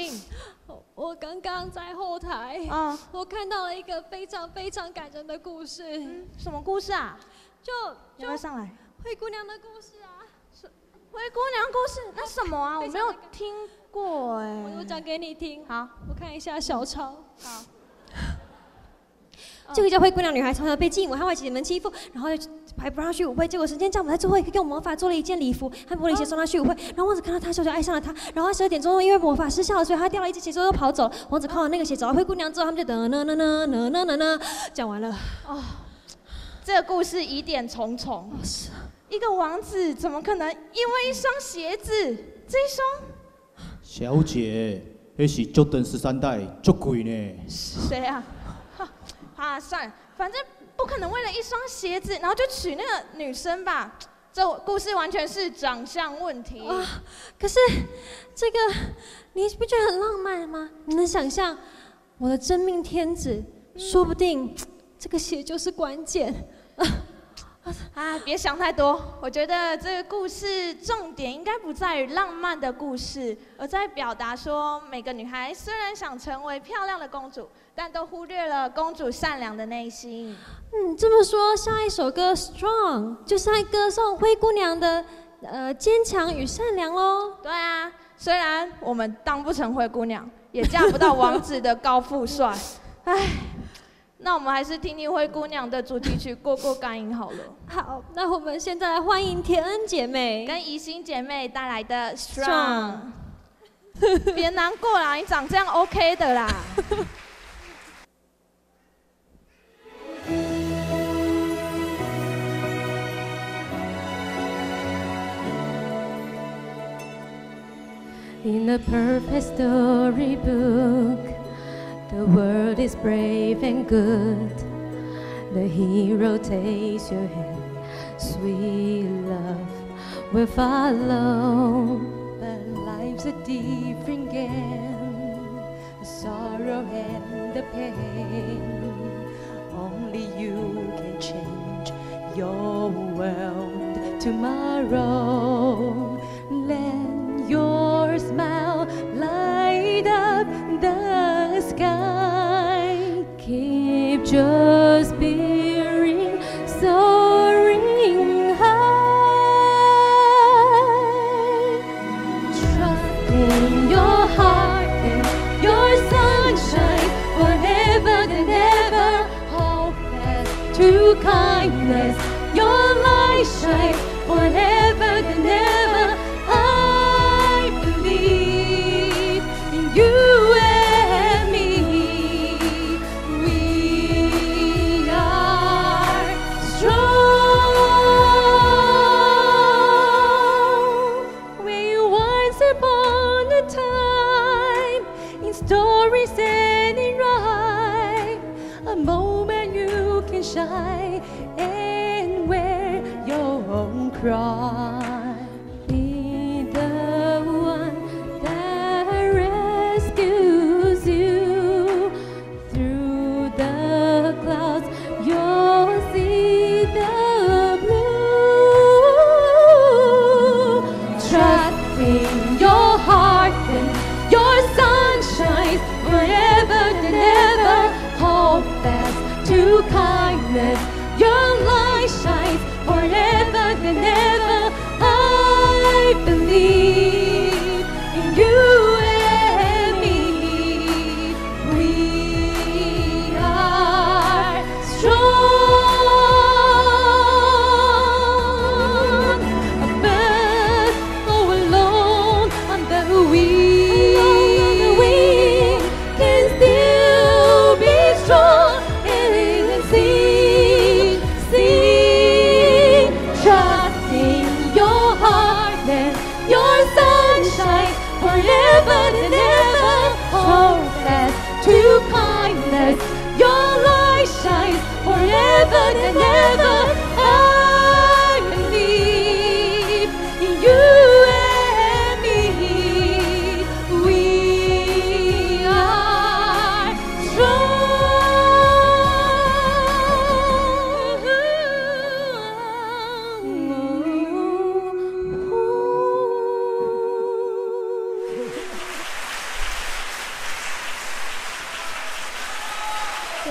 情？ 我刚刚在后台，我看到了一个非常非常感人的故事。 什么故事啊？ 就要不要上来？ 灰姑娘的故事啊。 灰姑娘故事？那什么啊？我没有听过哎。 我讲给你听。 好， 我看一下小抄。 好。 这个叫灰姑娘女孩从小被继母和外姐姐们欺负，然后还不让去舞会，结果神仙教母在最后一刻用魔法做了一件礼服和玻璃鞋送她去舞会，然后王子看到她就爱上了她，然后12点钟因为魔法失效了，所以他掉了一只鞋之后就跑走了。王子看完那个鞋找到灰姑娘之后，他们就讲完了。 哦，这个故事疑点重重。一个王子怎么可能因为一双鞋子，这一双？ 小姐，那是Jordan13代，足贵呢。 谁啊？啊，算了，反正不可能为了一双鞋子，然后就娶那个女生吧。这故事完全是长相问题。 可是这个你不觉得很浪漫吗？你能想象我的真命天子，说不定这个鞋就是关键。 别想太多。我觉得这个故事重点应该不在于浪漫的故事，而在表达说，每个女孩虽然想成为漂亮的公主，但都忽略了公主善良的内心。 这么说，下一首歌《Strong》就是在歌颂灰姑娘的坚强与善良喽。 对啊，虽然我们当不成灰姑娘，也嫁不到王子的高富帅，唉。那我们还是听听灰姑娘的主题曲过过干瘾好了。 好，那我们现在来欢迎田恩姐妹跟怡心姐妹带来的 Strong。别难过啦，你长这样 OK 的啦。 In a perfect storybook, the world is brave and good. The hero takes your hand, sweet love will follow. But life's a different game, the sorrow and the pain. Only you can change your world tomorrow. Let your smile light up the sky. Keep your spirit soaring high. Trust in your heart and your sunshine forever and ever. Hold fast to kindness, your light shine forever and ever. I believe in you and me. We are strong. We once upon a time, in stories and in rhyme, a moment you can shine and wear your own crown. Be the one that rescues you through the clouds. You'll see the blue. Trust in your heart and your sunshine forever and ever. Hold fast to kindness, your light shines forever and ever. I believe in you and me. We are strong. A bird go alone on the wing can still be strong and sing, sing. Trust in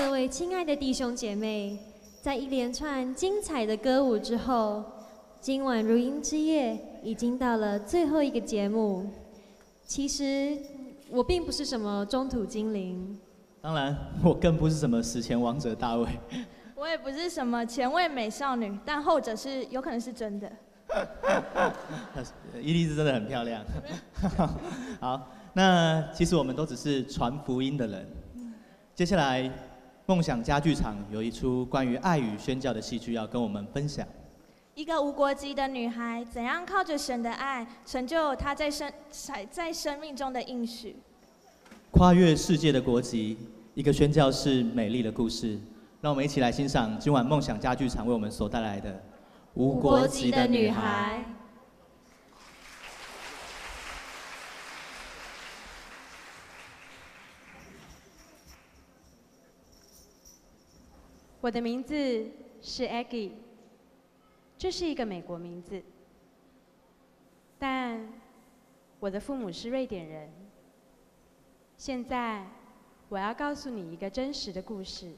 各位亲爱的弟兄姐妹，在一连串精彩的歌舞之后，今晚如音之夜已经到了最后一个节目。其实我并不是什么中土精灵， 当然，我更不是什么史前王者大卫。 我也不是什么前卫美少女，但后者是有可能是真的。 伊莉丝真的很漂亮。好，那其实我们都只是传福音的人。接下来，梦想家剧场有一出关于爱与宣教的戏剧要跟我们分享。 一个无国籍的女孩，怎样靠着神的爱，成就她在生命中的应许。 跨越世界的国籍，一个宣教士美丽的故事。让我们一起来欣赏今晚梦想家剧场为我们所带来的《无国籍的女孩》。 我的名字是 Aggie， 这是一个美国名字，但我的父母是瑞典人。现在我要告诉你一个真实的故事。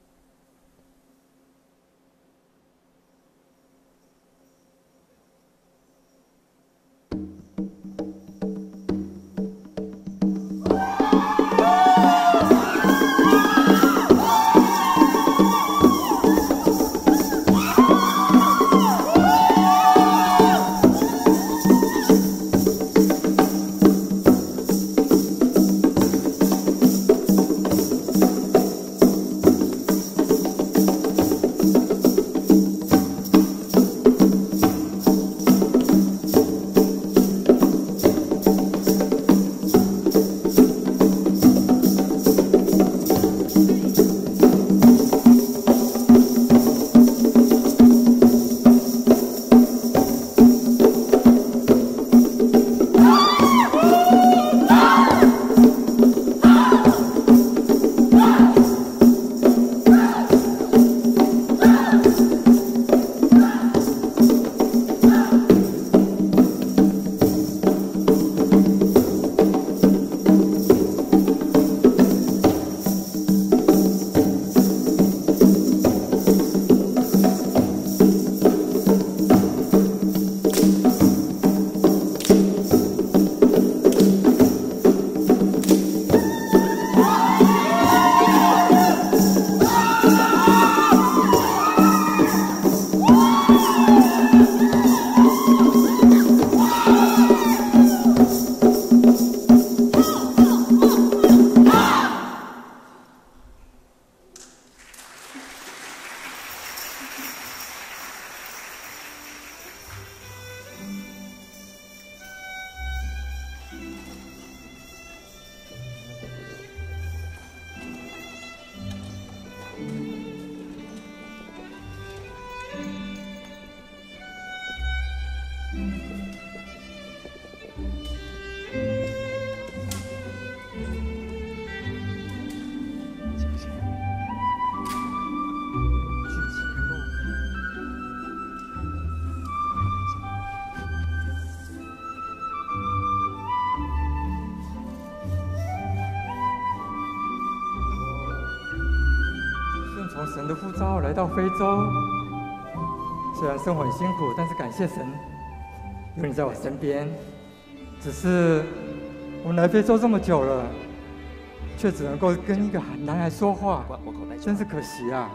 从神的呼召来到非洲，虽然生活很辛苦，但是感谢神有你在我身边。只是我们来非洲这么久了，却只能够跟一个男孩说话，真是可惜啊！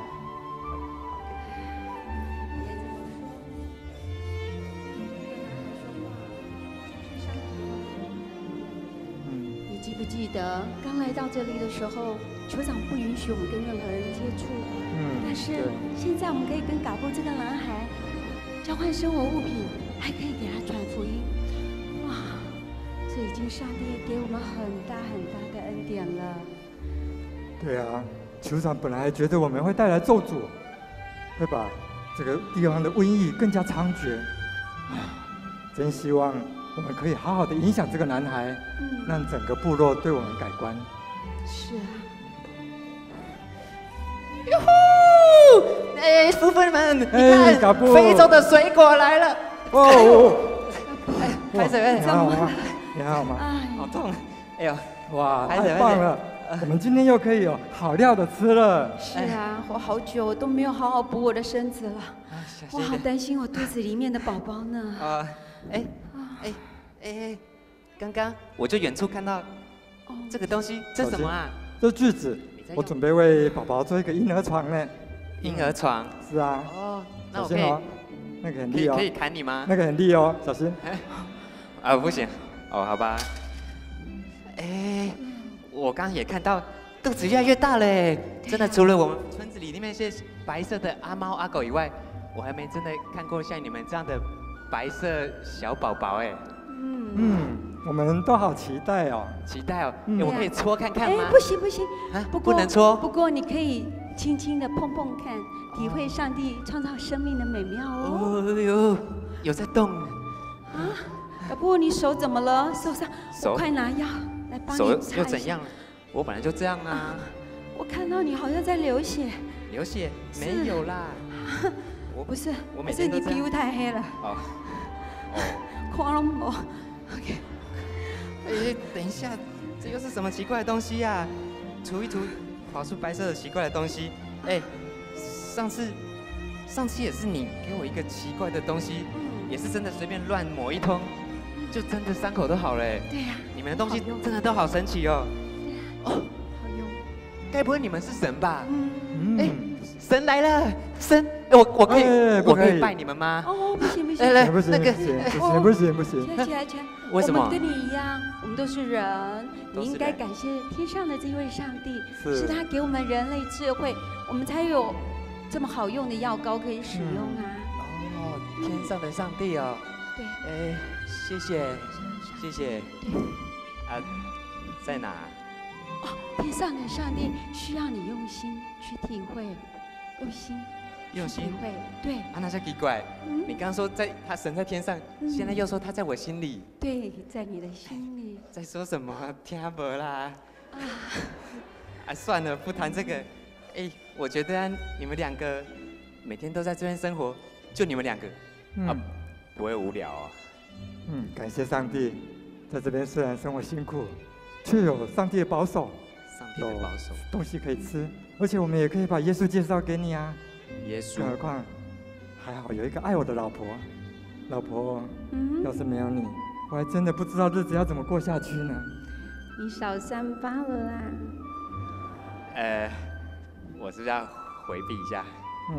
你记不记得刚来到这里的时候，酋长不允许我们跟任何人接触？但是现在我们可以跟嘎布这个男孩交换生活物品，还可以给他传福音。哇，这已经上帝给我们很大很大的恩典了。 对啊，酋长本来还觉得我们会带来咒诅，会把这个地方的瘟疫更加猖獗。真希望我们可以好好的影响这个男孩，让整个部落对我们改观。 是啊。 哟呼！哎，夫妇们，你看，非洲的水果来了。 哦， 拍手， 你还好吗？你还好吗？ 好痛！哎呦， 哇，太棒了！ 我们今天又可以有好料的吃了。 是啊，我好久都没有好好补我的身子了，我好担心我肚子里面的宝宝呢。 刚刚我就远处看到这个东西，这是什么啊？ 这是锯子，我准备为宝宝做一个婴儿床呢。 婴儿床？ 是啊。 哦，那我可以， 那个很利哦。 可以砍你吗？ 那个很利哦，小心。 啊，不行。哦，好吧。我刚刚也看到肚子越来越大嘞，真的，除了我们村子里那些白色的阿猫阿狗以外，我还没真的看过像你们这样的白色小宝宝哎。 我们都好期待哦。 期待哦，我可以搓看看吗？ 不行不行， 不能搓。 不过你可以轻轻的碰碰看，体会上帝创造生命的美妙哦。 哦呦，有在动。 啊，要不你手怎么了？手上，我快拿药来帮你擦一下。 手又怎样了？我本来就这样啊。 我看到你好像在流血。 流血？没有啦。 不是， 我每天都是你皮肤太黑了。 哦。 看了没 ？OK。等一下，这又是什么奇怪的东西呀？涂一涂，跑出白色的奇怪的东西。上次也是你给我一个奇怪的东西，也是真的随便乱抹一通，就真的伤口都好了。 对呀。 你们的东西真的都好神奇哦。 好用。 该不会你们是神吧？神来了，神，我可以拜你们吗？ 哦，不行不行， 不行不行不行。 起来， 为什么？ 我们跟你一样，我们都是人，你应该感谢天上的这位上帝，是他给我们人类智慧，我们才有这么好用的药膏可以使用啊。 哦，天上的上帝哦。 对。 谢谢。啊，在哪？ 哦，天上的上帝需要你用心去体会，用心体会，对。 啊，那就奇怪。你刚刚说他神在天上，现在又说他在我心里。 对，在你的心里。 在说什么？听不啦？算了，不谈这个。我觉得你们两个每天都在这边生活，就你们两个，不会无聊啊。 感谢上帝，在这边虽然生活辛苦，却有上帝的保守， 有东西可以吃，而且我们也可以把耶稣介绍给你啊。 耶稣， 更何况还好有一个爱我的老婆。老婆，要是没有你，我还真的不知道日子要怎么过下去呢。 你少3八了啦。 我是不是要回避一下？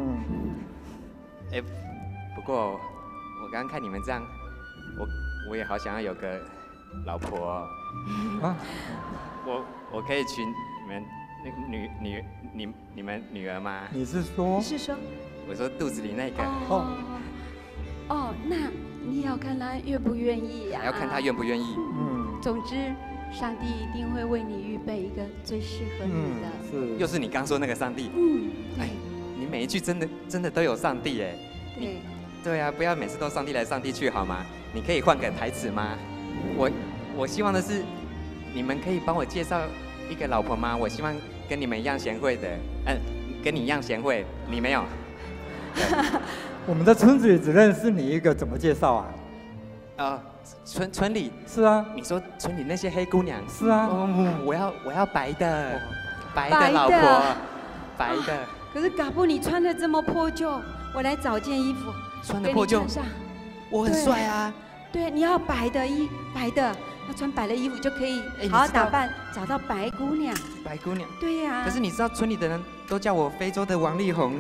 不过我刚刚看你们这样，我也好想要有个老婆哦。我可以娶你们你们女儿吗？ 你是说？ 我说肚子里那个。 那你要看他愿不愿意呀。 还要看他愿不愿意。 总之，上帝一定会为你预备一个最适合你的。 又是你刚说那个上帝。你每一句真的都有上帝哎。对啊，不要每次都上帝来上帝去好吗？你可以换个台词吗？我希望的是，你们可以帮我介绍一个老婆吗？我希望跟你们一样贤惠的，跟你一样贤惠，你没有？ 我们在村子里只认识你一个，怎么介绍啊？ 村里是啊。 你说村里那些黑姑娘是啊。 我要白的，白的老婆，白的。 可是嘎布，你穿的这么破旧，我来找件衣服。 穿的破旧，我很帅啊。 对，你要白的，要穿白的衣服就可以好好打扮，找到白姑娘。 白姑娘。 对呀。 可是你知道村里的人都叫我非洲的王力宏，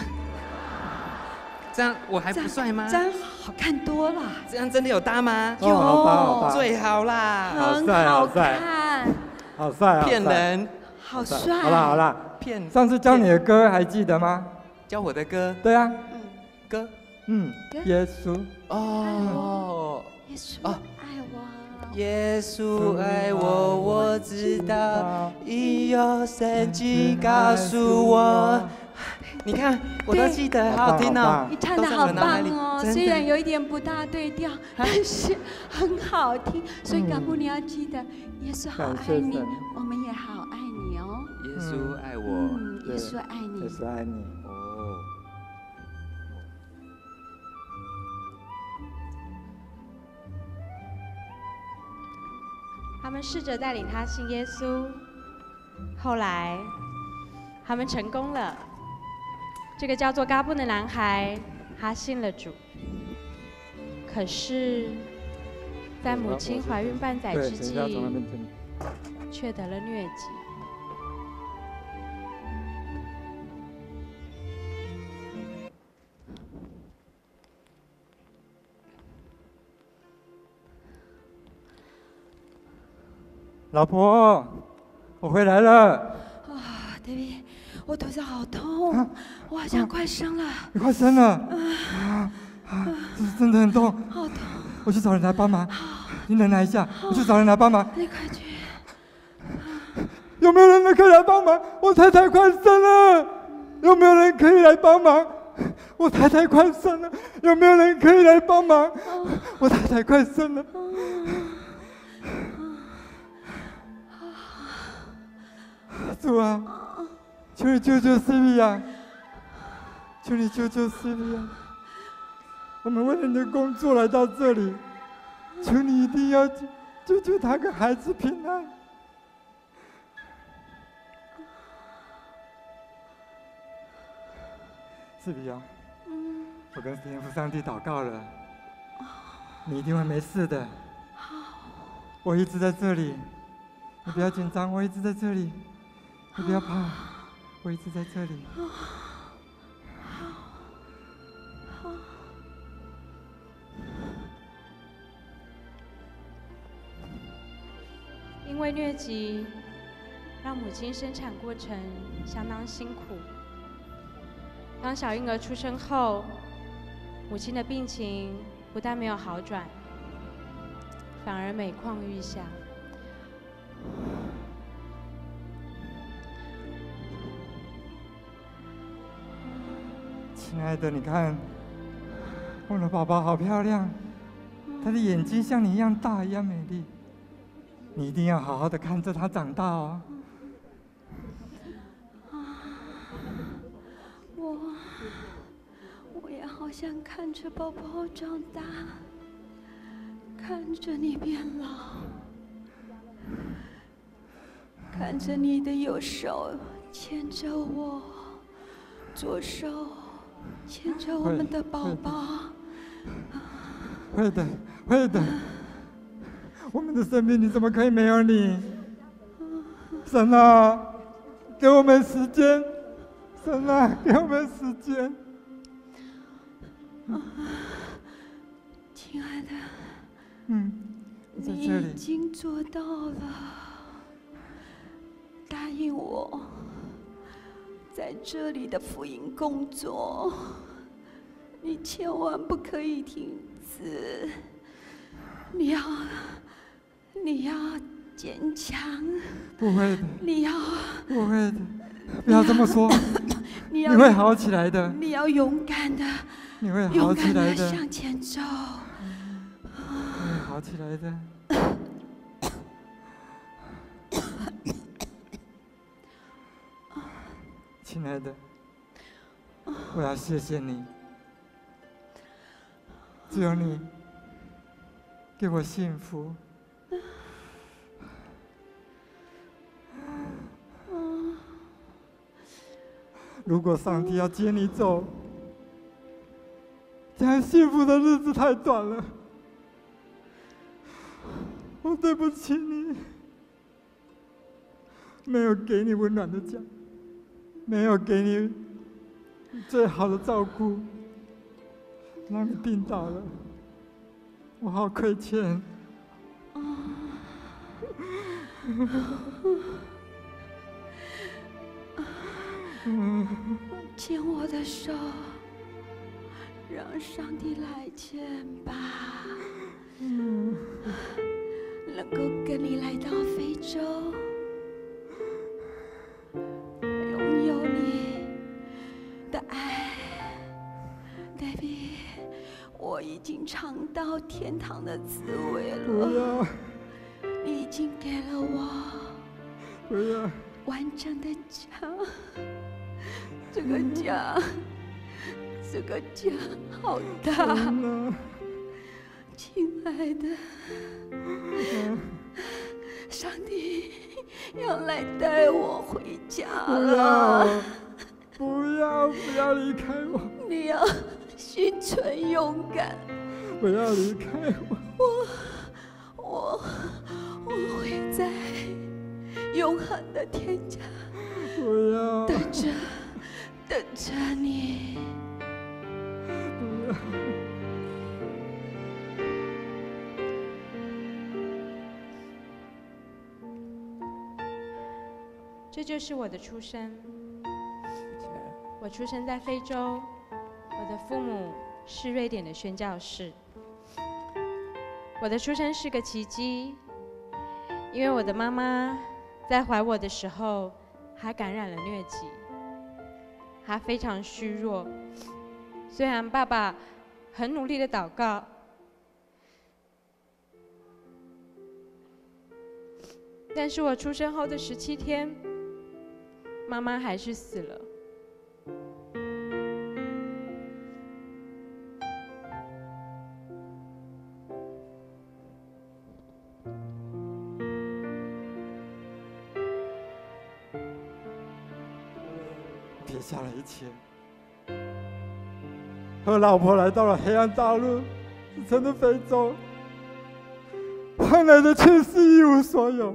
这样我还不帅吗？ 这样好看多了。 这样真的有搭吗？ 有， 好搭， 最好啦。 很好看。 好帅， 骗人。 好帅。 好啦。 骗。 上次教你的歌还记得吗？ 教我的歌？ 对啊。 歌。 耶稣。 耶稣爱我。 耶稣爱我，我知道，已有圣经告诉我。你看，我都记得，好好听哦。 你唱的好棒哦，虽然有一点不大对调，但是很好听。所以嘎布你要记得，耶稣好爱你，我们也好爱你哦。 耶稣爱我， 耶稣爱你， 耶稣爱你。 他们试着带领他信耶稣， 后来，他们成功了。这个叫做嘎布的男孩，他信了主。可是，在母亲怀孕半载之际，却得了疟疾。 老婆，我回来了。 啊 ，David， 我肚子好痛，我好像快生了。 你快生了？这真的很痛。 好痛。 我去找人来帮忙。你忍耐一下，我去找人来帮忙。 你快去。 有没有人可以来帮忙？我太太快生了。有没有人可以来帮忙？我太太快生了。有没有人可以来帮忙？我太太快生了。主啊，求你救救 CP 啊！求你救救 CP 啊！我们为了你的工作来到这里，求你一定要救救他跟孩子平安。CP 啊，我跟天父上帝祷告了，你一定会没事的。我一直在这里，你不要紧张，我一直在这里。你不要怕，我一直在这里。 因为疟疾，让母亲生产过程相当辛苦。当小婴儿出生后，母亲的病情不但没有好转，反而每况愈下。 亲爱的，你看，我的宝宝好漂亮，她的眼睛像你一样大，一样美丽。你一定要好好的看着她长大哦。 我也好想看着宝宝长大，看着你变老，看着你的右手牵着我，左手牵着我们的宝宝。 会的，会的。我们的生命，你怎么可以没有你？神啊，给我们时间！神啊，给我们时间！ 亲爱的， 在这里。 你已经做到了，答应我，在这里的福音工作，你千万不可以停止，你要坚强。 不会的。 你要不会的，不要这么说。你会好起来的。 你要勇敢的。 你会好起来的。 勇敢的向前走。 你会好起来的。亲爱的，我要谢谢你，只有你给我幸福。如果上帝要接你走，这样幸福的日子太短了。我对不起你，没有给你温暖的家，没有给你最好的照顾，让你病倒了，我好亏欠。 牵我的手，让上帝来牵吧。能够跟你来到非洲，拥有你的爱 ，David， 我已经尝到天堂的滋味了。你已经给了我完整的家。这个家好大，亲爱的，上帝要来带我回家了。 不要离开我！ 你要心存勇敢， 不要离开我！ 我会在永恒的天家不要等着你。 不要！ 这就是我的出生。我出生在非洲，我的父母是瑞典的宣教士。我的出生是个奇迹，因为我的妈妈在怀我的时候，还感染了疟疾，她非常虚弱。虽然爸爸很努力的祷告，但是我出生后的17天，妈妈还是死了。 撇下了一切，和老婆来到了黑暗大陆之城的非洲，换来的却是一无所有。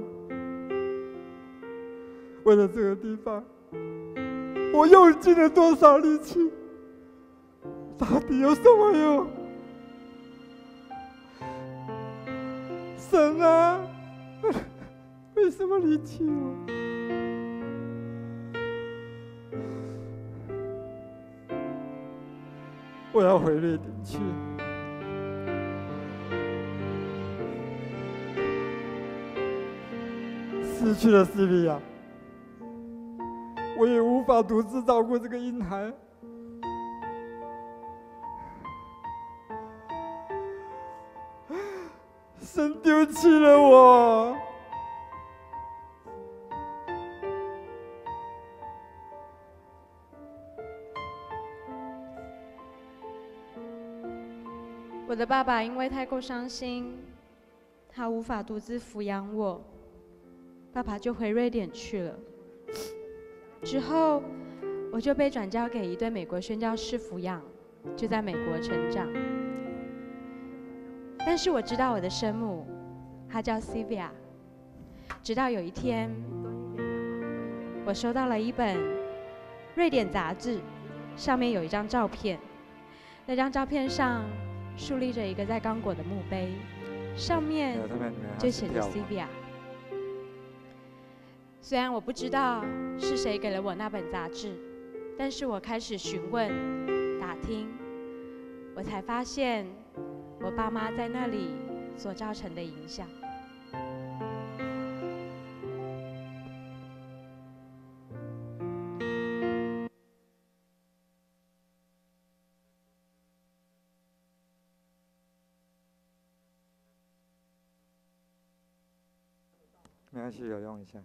为了这个地方，我用尽了多少力气，到底有什么用？神啊，为什么离弃我？我要回瑞典去。失去了西利亚，我也无法独自照顾这个婴孩。神丢弃了我。 我的爸爸因为太过伤心，他无法独自抚养我，爸爸就回瑞典去了。之后，我就被转交给一对美国宣教士抚养，就在美国成长。但是我知道我的生母，她叫 Sylvia。直到有一天，我收到了一本瑞典杂志，上面有一张照片，那张照片上竖立着一个在刚果的墓碑，上面就写着 Sylvia。虽然我不知道是谁给了我那本杂志，但是我开始询问、打听，我才发现我爸妈在那里所造成的影响。 没关系，有用一下。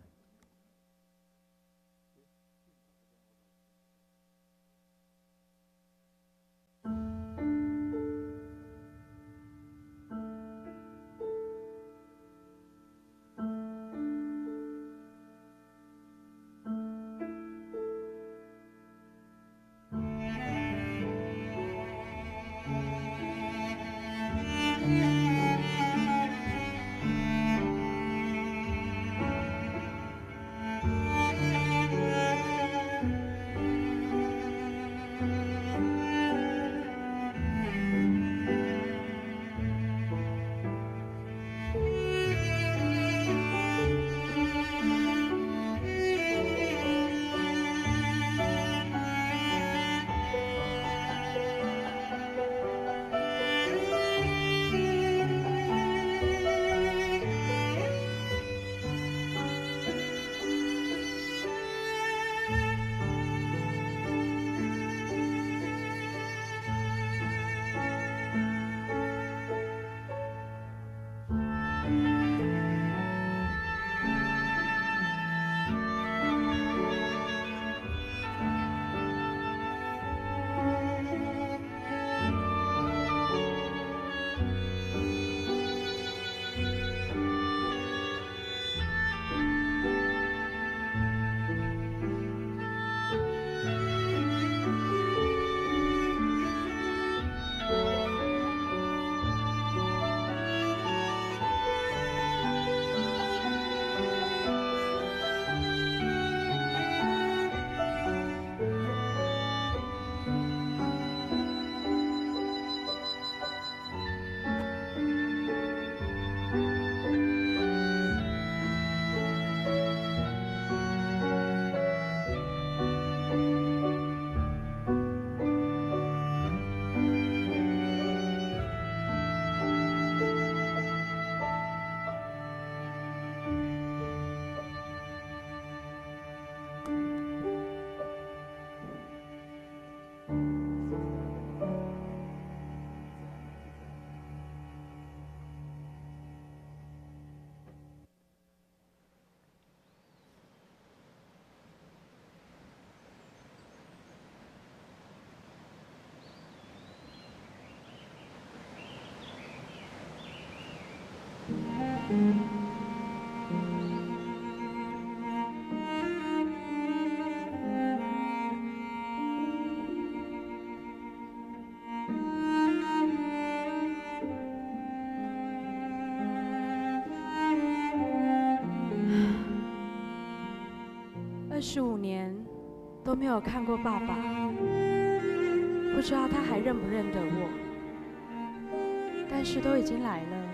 25年都没有看过爸爸，不知道他还认不认得我。但是都已经来了，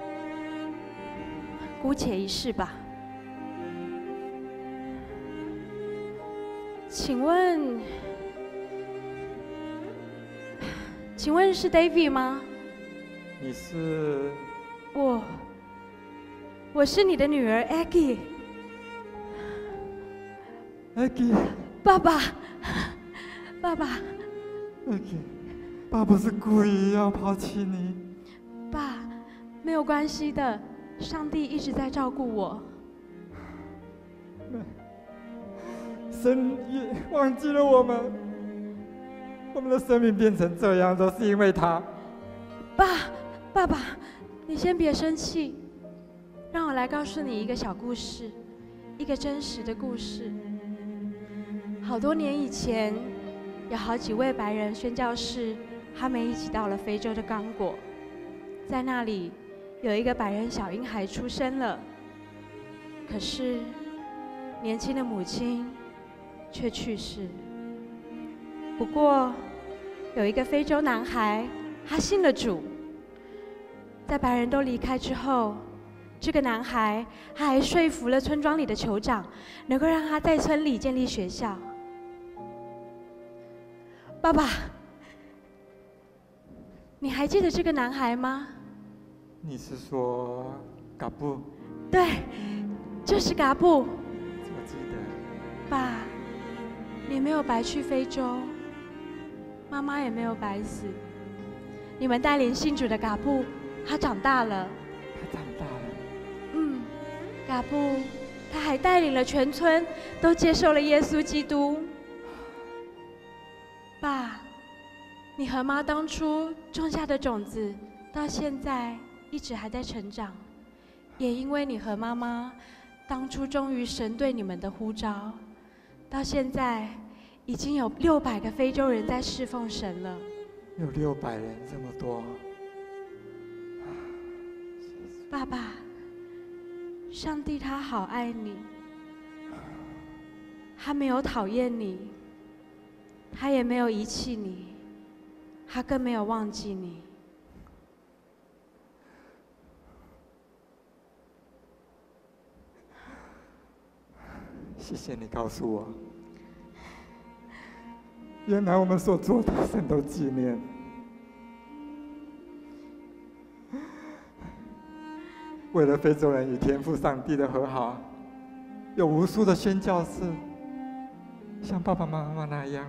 姑且一试吧。请问是 David 吗？ 你是？ 我是你的女儿 Aggie。 Aggie。 爸爸。 Aggie， 爸不是故意要抛弃你。 爸，没有关系的，上帝一直在照顾我。 神也忘记了我们，我们的生命变成这样，都是因为他。 爸爸，你先别生气，让我来告诉你一个小故事，一个真实的故事。好多年以前，有好几位白人宣教士，他们一起到了非洲的刚果，在那里有一个白人小婴孩出生了，可是年轻的母亲却去世。不过，有一个非洲男孩，他信了主。在白人都离开之后，这个男孩他还说服了村庄里的酋长，能够让他在村里建立学校。爸爸，你还记得这个男孩吗？ 你是说嘎布？ 对，就是嘎布。 我记得。 爸，你没有白去非洲，妈妈也没有白死。你们带领信主的嘎布，他长大了。 他长大了。 嘎布，他还带领了全村都接受了耶稣基督。爸，你和妈当初种下的种子，到现在一直还在成长。也因为你和妈妈当初忠于神对你们的呼召，到现在已经有600个非洲人在侍奉神了。 有600人这么多。 爸爸，上帝他好爱你，他没有讨厌你，他也没有遗弃你，他更没有忘记你。 谢谢你告诉我，原来我们所做的神都纪念。为了非洲人与天父上帝的和好，有无数的宣教士像爸爸妈妈那样，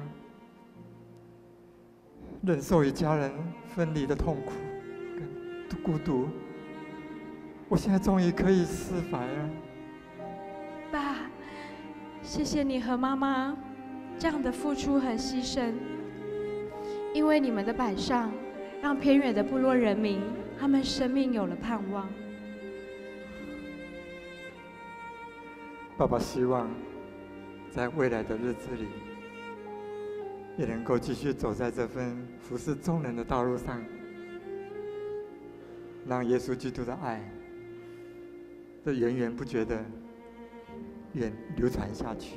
忍受与家人分离的痛苦跟孤独。我现在终于可以释怀了。 爸，谢谢你和妈妈这样的付出和牺牲，因为你们的摆上，让偏远的部落人民他们生命有了盼望。 爸爸希望在未来的日子里，也能够继续走在这份服侍众人的道路上，让耶稣基督的爱这源源不绝的流传下去。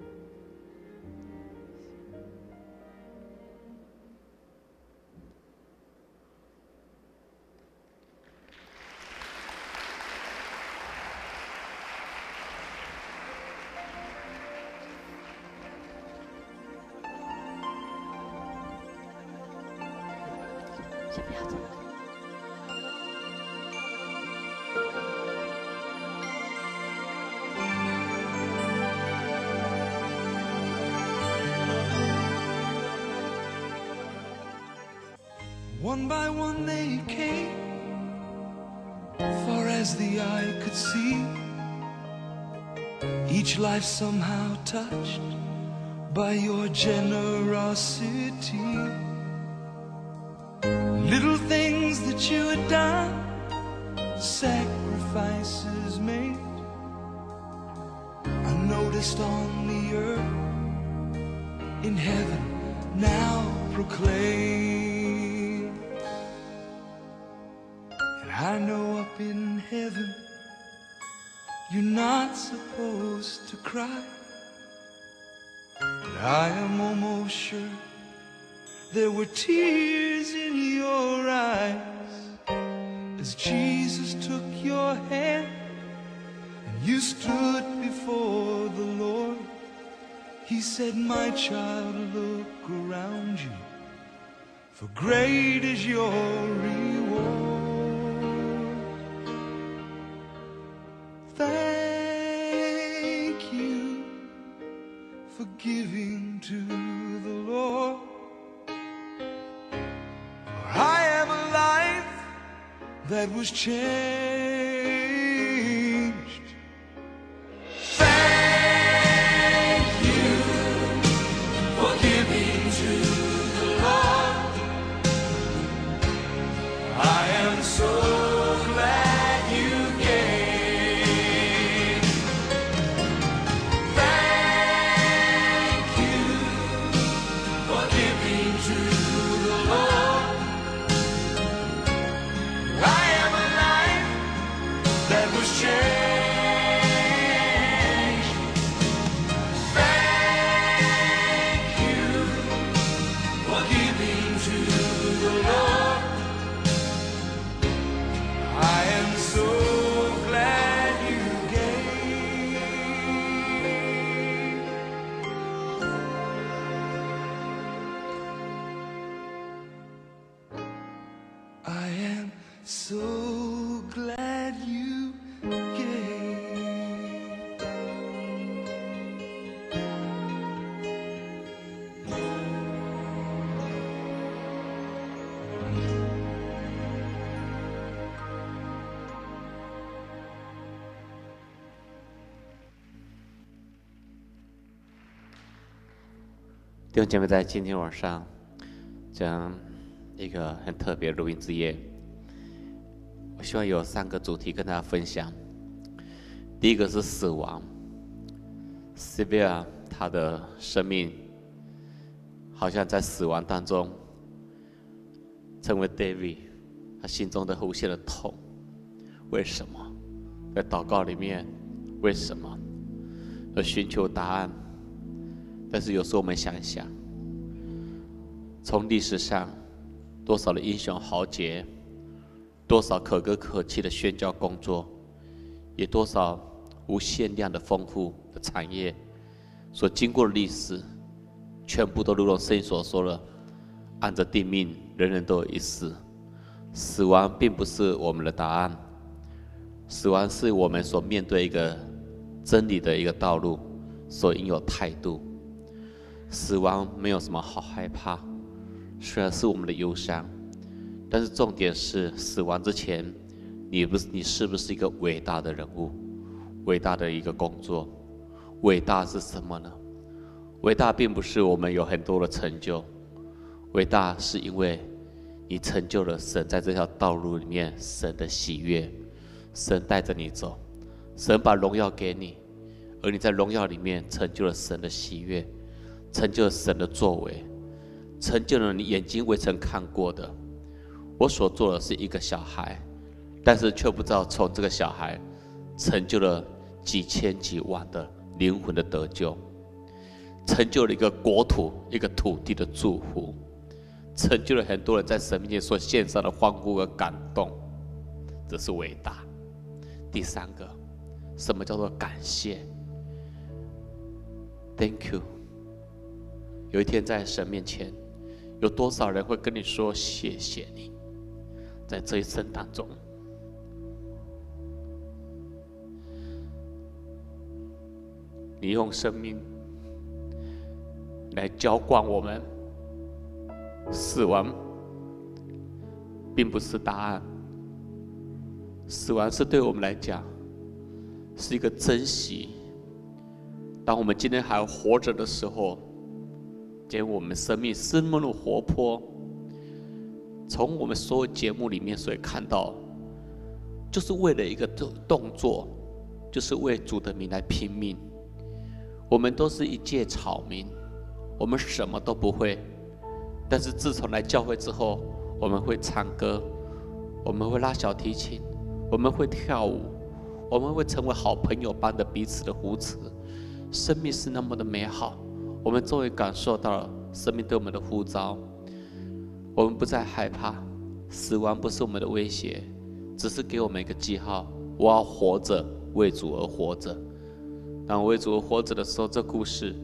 先不要走。 One by one they came, far as the eye could see. Each life somehow touched by your generosity. Little things that you had done, sacrifices made, unnoticed on the earth, in heaven now proclaim. And I know up in heaven you're not supposed to cry, I am almost sure there were tears in your eyes as Jesus took your hand and you stood before the Lord. He said, my child, look around you, for great is your reward. Thank you for giving to the Lord. For I have a life that was changed. Thank you for giving to the Lord. I am so glad you gave. Thank you for giving to the Lord. I am a life that was changed. Thank you for giving to the Lord. I am so glad you gave. I am so glad you gave. 弟兄姐妹，在今天晚上这样一个很特别的录音之夜，我希望有3个主题跟大家分享。第一个是死亡 ，Sylvia 她的生命好像在死亡当中成为 David， 他心中的无限的痛。为什么？在祷告里面，为什么？要寻求答案。但是有时候我们想一想，从历史上多少的英雄豪杰，多少可歌可泣的宣教工作，也多少无限量的丰富的产业所经过的历史，全部都如同圣经所说的，按着定命，人人都有一死。死亡并不是我们的答案，死亡是我们所面对一个真理的一个道路所应有态度。死亡没有什么好害怕，虽然是我们的忧伤，但是重点是死亡之前，你是不是一个伟大的人物，伟大的一个工作？伟大是什么呢？伟大并不是我们有很多的成就，伟大是因为你成就了神在这条道路里面神的喜悦，神带着你走，神把荣耀给你，而你在荣耀里面成就了神的喜悦，成就了神的作为，成就了你眼睛未曾看过的。我所做的是一个小孩，但是却不知道从这个小孩成就了几千几万的灵魂的得救，成就了一个国土一个土地的祝福，成就了很多人在神面前所献上的欢呼和感动，这是伟大。第3个，什么叫做感谢 ？Thank you。有一天在神面前，有多少人会跟你说谢谢你？在这一生当中，你用生命来浇灌我们。死亡并不是答案，死亡是对我们来讲是一个珍惜。当我们今天还活着的时候，今天我们生命是那么的活泼。从我们所有节目里面所看到，就是为了一个动作，就是为主的名来拼命。我们都是一介草民，我们什么都不会，但是自从来教会之后，我们会唱歌，我们会拉小提琴，我们会跳舞，我们会成为好朋友般的彼此的扶持。生命是那么的美好， 我们终于感受到了生命对我们的呼召。我们不再害怕，死亡不是我们的威胁，只是给我们一个记号：我要活着，为主而活着。当我为主而活着的时候，这故事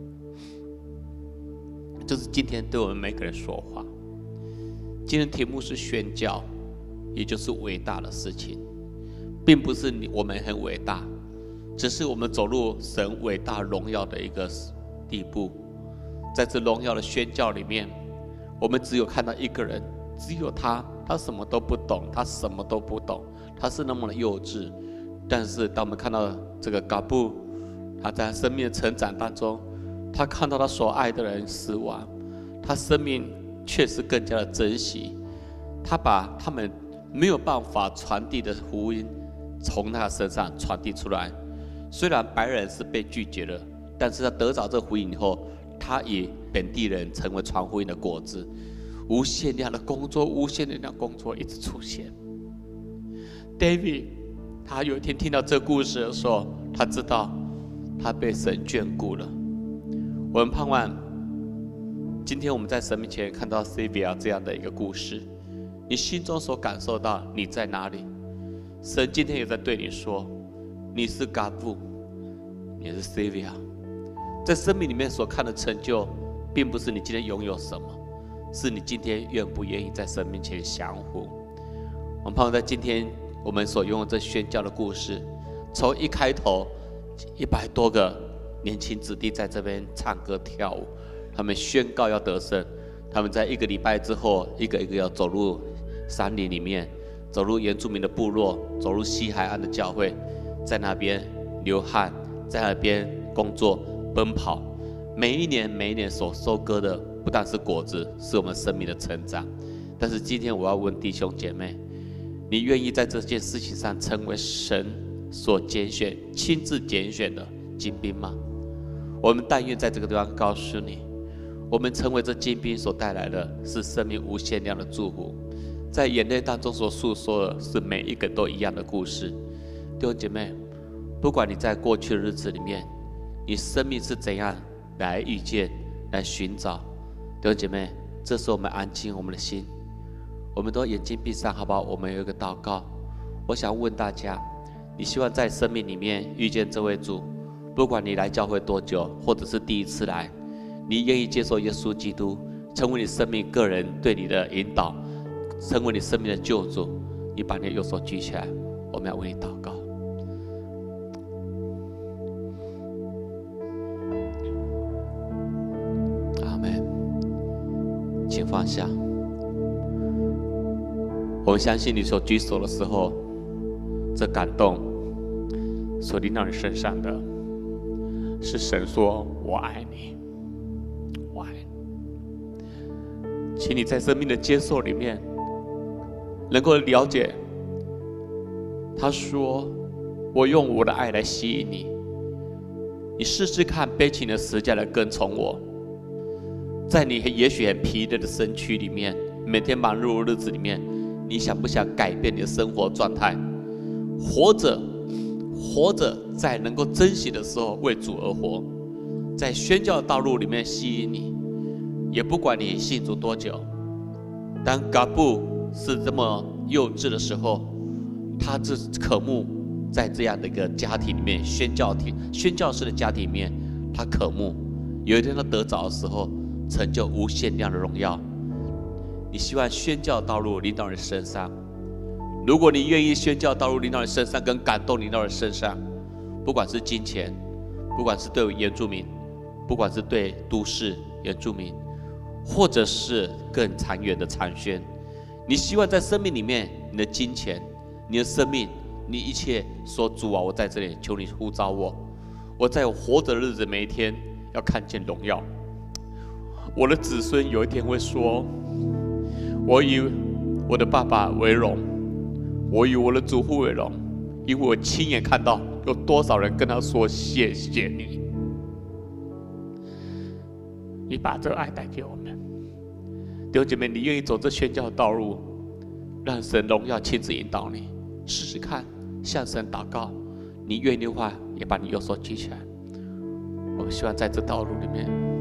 就是今天对我们每个人说话。今天题目是宣教，也就是伟大的事情，并不是我们很伟大，只是我们走入神伟大荣耀的一个地步。在这荣耀的宣教里面，我们只有看到一个人，只有他什么都不懂，他什么都不懂，他是那么的幼稚。但是当我们看到这个嘎布，他在生命的成长当中，他看到他所爱的人死亡，他生命确实更加的珍惜。他把他们没有办法传递的福音从他身上传递出来。虽然白人是被拒绝了，但是他得着这福音以后，他以本地人成为传福音的果子。无限量的工作，无限量的工作一直出现。David 他有一天听到这故事的时候，他知道他被神眷顾了。我们盼望今天我们在神面前看到 Sylvia 这样的一个故事，你心中所感受到你在哪里？神今天也在对你说，你是 God， 你是 Sylvia。在生命里面所看的成就，并不是你今天拥有什么，是你今天愿不愿意在神面前降服。我们盼望在今天我们所拥有这宣教的故事，从一开头100多个年轻子弟在这边唱歌跳舞，他们宣告要得胜。他们在1个礼拜之后，一个一个要走入山林里面，走入原住民的部落，走入西海岸的教会，在那边流汗，在那边工作奔跑。每一年所收割的不但是果子，是我们生命的成长。但是今天我要问弟兄姐妹，你愿意在这件事情上成为神所拣选、亲自拣选的精兵吗？我们但愿在这个地方告诉你，我们成为这精兵所带来的是生命无限量的祝福。在眼泪当中所诉说的是每一个都一样的故事。弟兄姐妹，不管你在过去的日子里面，你生命是怎样来遇见、来寻找，弟兄姐妹，这时候我们安静我们的心，我们都眼睛闭上，好不好？我们有一个祷告。我想问大家，你希望在生命里面遇见这位主，不管你来教会多久，或者是第一次来，你愿意接受耶稣基督成为你生命个人对你的引导，成为你生命的救主，你把你的右手举起来，我们要为你祷告。阿们。请放下。我们相信你所举手的时候，这感动所临到你身上的是神说我爱你，我爱你。请你在生命的接受里面能够了解，他说我用我的爱来吸引你，你试试看背起你的十字架来跟从我。在你也许很疲累的身躯里面，每天忙碌的日子里面，你想不想改变你的生活状态？活着在能够珍惜的时候为主而活，在宣教的道路里面吸引你。也不管你信主多久，当嘎布是这么幼稚的时候，他是渴慕在这样的一个家庭里面，宣教士的家庭里面，他渴慕有一天他得着的时候，成就无限量的荣耀。你希望宣教道路临到你身上，如果你愿意宣教道路临到你身上，跟感动临到你身上，不管是金钱，不管是对原住民，不管是对都市原住民，或者是更长远的长宣，你希望在生命里面，你的金钱，你的生命，你一切说主啊，我在这里，求你呼召我，我在我活着的日子每一天要看见荣耀。我的子孙有一天会说，我以我的爸爸为荣，我以我的祖父为荣，因为我亲眼看到有多少人跟他说谢谢你。你把这个爱带给我们，弟兄姐妹，你愿意走这宣教的道路，让神荣耀亲自引导你，试试看，向神祷告。你愿意的话，也把你右手举起来。我们希望在这道路里面，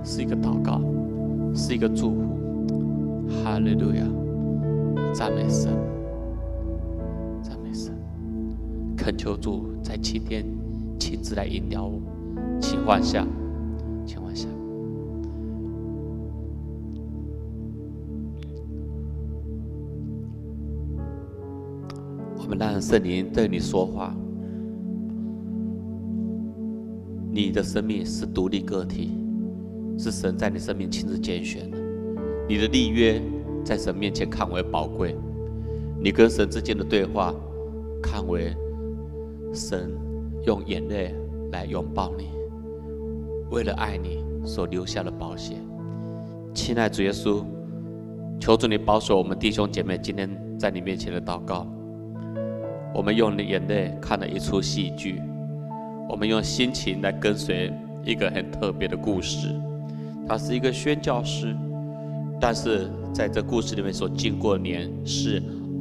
是一个祷告，是一个祝福。哈利路亚，赞美神，赞美神，恳求主在今天亲自来引导我，请放下，请放下。我们让圣灵对你说话。你的生命是独立个体，是神在你生命亲自拣选的。你的立约在神面前看为宝贵，你跟神之间的对话看为神用眼泪来拥抱你，为了爱你所留下的宝血。亲爱的主耶稣，求主你保守我们弟兄姐妹今天在你面前的祷告。我们用你的眼泪看了一出戏剧，我们用心情来跟随一个很特别的故事。他是一个宣教师，但是在这故事里面所经过的年是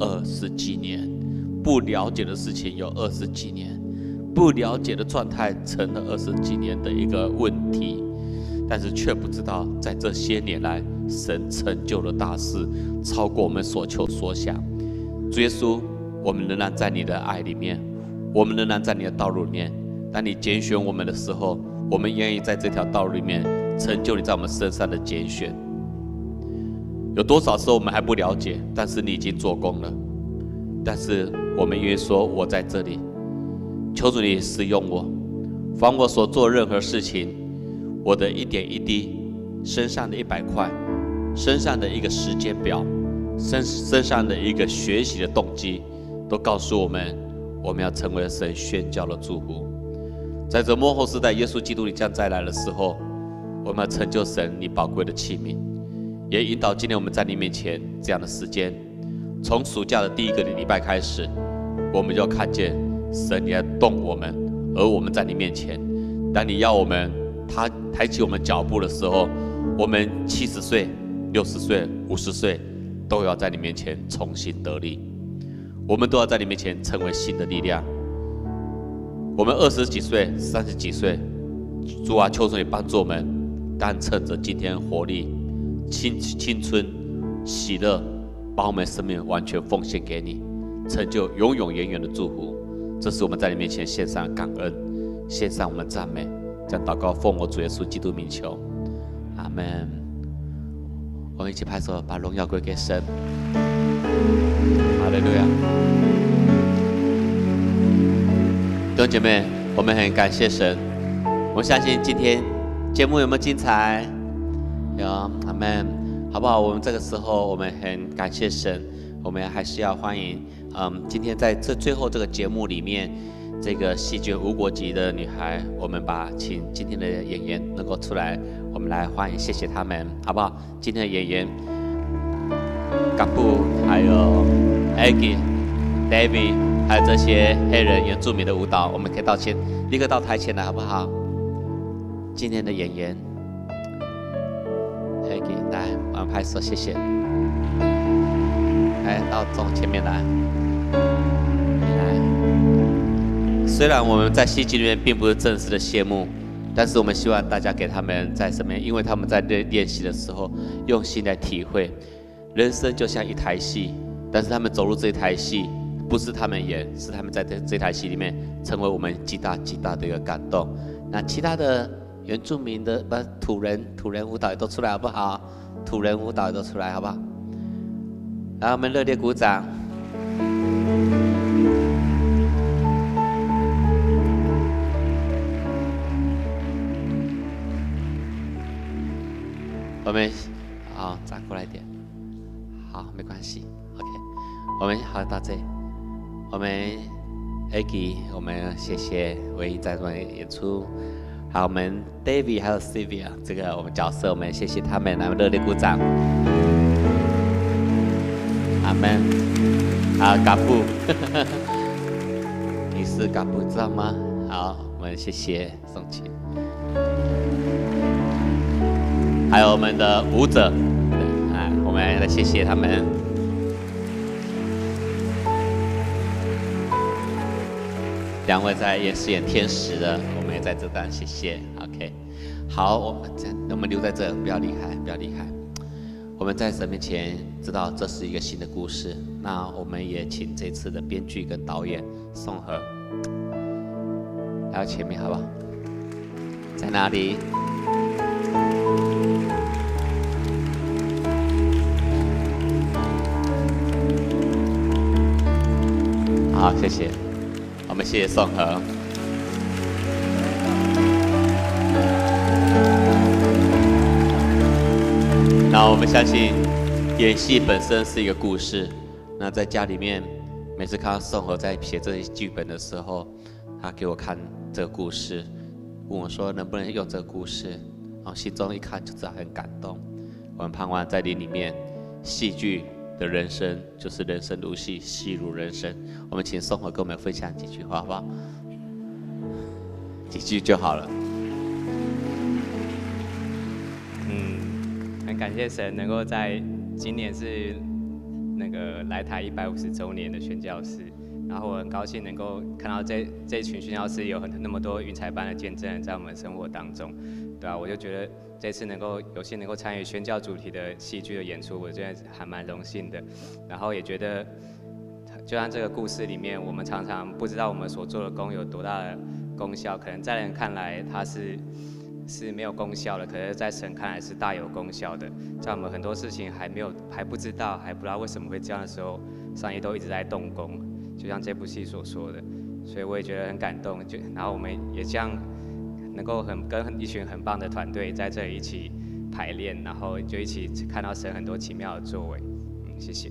20几年，不了解的事情有20几年，不了解的状态成了20几年的一个问题，但是却不知道在这些年来神成就了大事，超过我们所求所想。主耶稣，我们仍然在你的爱里面，我们仍然在你的道路里面。当你拣选我们的时候，我们愿意在这条道路里面成就你在我们身上的拣选。有多少时候我们还不了解，但是你已经做工了。但是我们愿意说，我在这里，求主你使用我，凡我所做任何事情，我的一点一滴，身上的100块，身上的一个时间表，身上的一个学习的动机，都告诉我们，我们要成为神宣教的祝福。在这末后时代，耶稣基督你将再来的时候，我们要成就神你宝贵的器皿，也引导今天我们在你面前这样的时间。从暑假的第1个礼拜开始，我们就看见神你在动我们，而我们在你面前。当你要我们抬起我们脚步的时候，我们70岁、60岁、50岁都要在你面前重新得力，我们都要在你面前成为新的力量。我们20几岁、30几岁，主啊，求主你帮助我们，但趁着今天活力、青春、喜乐，把我们生命完全奉献给你，成就永永远远的祝福。这是我们在你面前献上感恩，献上我们赞美，将祷告奉我主耶稣基督名求，阿们。我们一起拍手，把荣耀归给神。哈利路亚。弟兄姐妹，我们很感谢神。我相信今天节目有没有精彩？有，阿们，好不好？我们这个时候我们很感谢神，我们还是要欢迎，今天在最后这个节目里面，这个戏剧无国籍的女孩，我们请今天的演员能够出来，我们来欢迎，谢谢他们，好不好？今天的演员，嘎布，还有 Aggie、David。还有这些黑人原住民的舞蹈，我们可以立刻到台前来，好不好？今天的演员 ，Aggie， 来，我们拍手，谢谢。来到前面来，虽然我们在戏剧里面并不是正式的谢幕，但是我们希望大家给他们在身边，因为他们在练习的时候用心来体会，人生就像一台戏，但是他们走入这一台戏。不是他们演，是他们在这台戏里面成为我们极大的一个感动。那其他的原住民的土人舞蹈也都出来好不好？土人舞蹈也都出来好不好？来，我们热烈鼓掌。我们好，转过来一点，好，没关系 ，OK， 我们好到这里。我们 Aggie， 我们谢谢唯一在这边演出，还有我们 David 还有 Sylvia 这个我们角色，我们谢谢他们，来热烈鼓掌。阿门。啊，嘎布，你是嘎布知道吗？好，我们谢谢宋琴，还有我们的舞者，我们来谢谢他们。2位在饰演天使的，我们也在这段，谢谢。OK， 好，我们留在这，不要离开，不要离开。我们在神面前知道这是一个新的故事，那我们也请这次的编剧跟导演宋和来到前面，好不好？在哪里？好，谢谢。我们谢谢宋和。那我们相信，演戏本身是一个故事。那在家里面，每次看到宋和在写这些剧本的时候，他给我看这个故事，问我说能不能用这个故事，然后心中一看就知道很感动。我们盼望在你里面，戏剧的人生就是人生如戏，戏如人生。我们请宋和跟我们分享几句话，好不好？几句就好了。 很感谢神能够在今年是那个来台150周年的宣教士，然后我很高兴能够看到这一群宣教士有那么多云彩般的见证在我们生活当中，对啊，我就觉得这次有幸能够参与宣教主题的戏剧的演出，我真的还蛮荣幸的，然后也觉得就像这个故事里面，我们常常不知道我们所做的工有多大的功效，可能在人看来它是没有功效的，可是在神看来是大有功效的。在我们很多事情还不知道为什么会这样的时候，上帝都一直在动工，就像这部戏所说的。所以我也觉得很感动，然后我们也这样能够跟一群很棒的团队在这里一起排练，然后就一起看到神很多奇妙的作为。谢谢。